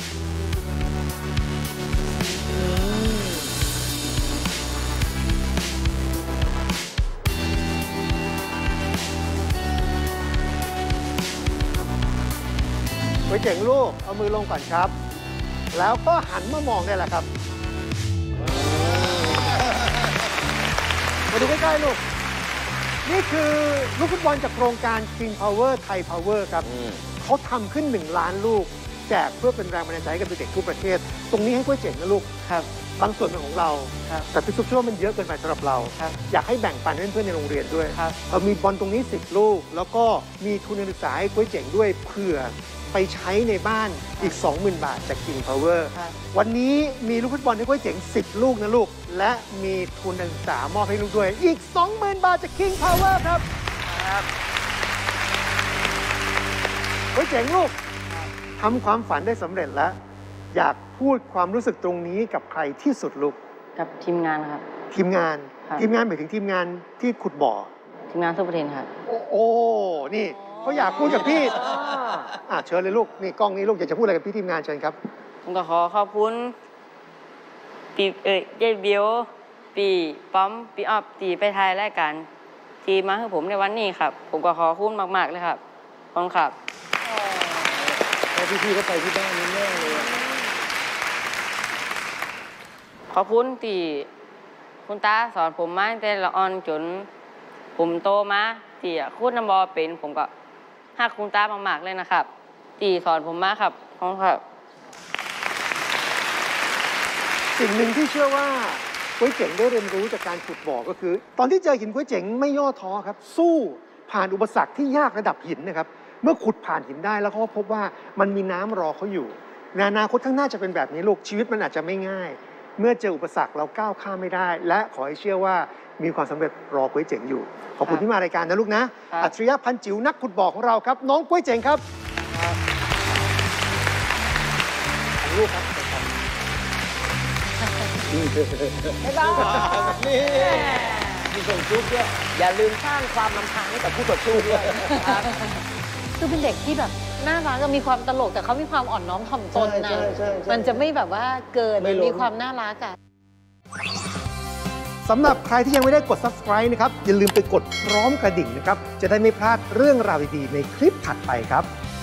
กล้วยเจ๋งลูกเอามือลงก่อนครับแล้วก็หันมามองได้แหละครับมาดูใกล้ๆลูกนี่คือลูกฟุตบอลจากโครงการ King Power Thai Power ครับเขาทำขึ้น1 ล้านลูกแจกเพื่อเป็นแรงบันดาลใจให้กับเด็กทั่วประเทศตรงนี้ให้กล้วยเจ๋งนะลูกครับบางส่วนเป็นของเราแต่พี่ซุปเชื่อว่ามันเยอะเกินไปสำหรับเราอยากให้แบ่งปันให้เพื่อนๆในโรงเรียนด้วยมีบอลตรงนี้10 ลูกแล้วก็มีทุนการศึกษาให้กล้วยเจ๋งด้วยเผื่อไปใช้ในบ้านอีก 20,000 บาทจาก King Power วันนี้มีลูกฟุตบอลให้กล้วยเจ๋ง10 ลูกนะลูกและมีทุนการศึกษามอบให้ลูกด้วยอีก 20,000 บาทจาก King Power ครับกล้วยเจ๋งลูกทำความฝันได้สำเร็จแล้วอยากพูดความรู้สึกตรงนี้กับใครที่สุดลูกกับทีมงานครับทีมงานหมายถึงทีมงานที่ขุดบ่อทีมงานซุปเปอร์เทนครับโอ้นี่เขาอยากพูดกับพี่เชิญเลยลูกนี่กล้องนี้ลูกอยากจะพูดอะไรกับพี่ทีมงานเชิญครับผมก็ขอขอบคุณปีเย่เบียวปีปั๊มปีออฟตีไปไทยรายการที่มาให้ผมในวันนี้ครับผมก็ขอขอบคุณมากๆเลยครับขอบคุณครับพี่ก็ไปที่บ้านนี้แน่เลยขอบคุณที่คุณตาสอนผมมาตั้งแต่ละอ่อนจนผมโตมาที่คูดน้ำบอเป็นผมก็ฮักคุณตามากๆเลยนะครับที่สอนผมมาครับขอบคุณครับสิ่งหนึ่งที่เชื่อว่าก๋วยเจ๋งได้เรียนรู้จากการขุดบ่อก็คือตอนที่เจอหินก๋วยเจ๋งไม่ย่อท้อครับสู้ผ่านอุปสรรคที่ยากระดับหินนะครับเมื่อขุดผ่านหินได้แล้วเขาพบว่ามันมีน้ำรอเขาอยู่ในอนาคตข้างหน้าจะเป็นแบบนี้ลูกชีวิตมันอาจจะไม่ง่ายเมื่อเจออุปสรรคเราก้าวข้ามไม่ได้และขอให้เชื่อว่ามีความสำเร็จรอก๋วยเจ๋งอยู่ขอบคุณที่มารายการนะลูกนะอัจฉริยะพันจิ๋วนักขุดบ่อของเราครับน้องก๋วยเจ๋งครับลูกครับไม่บ้านี่มีส่งจุ๊บด้วยอย่าลืมสร้างความรำคาญให้กับผู้ต่อสู้ด้วยคือเป็นเด็กที่แบบน่ารักก็มีความตลกแต่เขามีความอ่อนน้อมถ่อมตนนะมันจะไม่แบบว่าเกินมีความน่ารักอะสำหรับใครที่ยังไม่ได้กด Subscribe นะครับอย่าลืมไปกดพร้อมกระดิ่งนะครับจะได้ไม่พลาดเรื่องราวดีๆในคลิปถัดไปครับ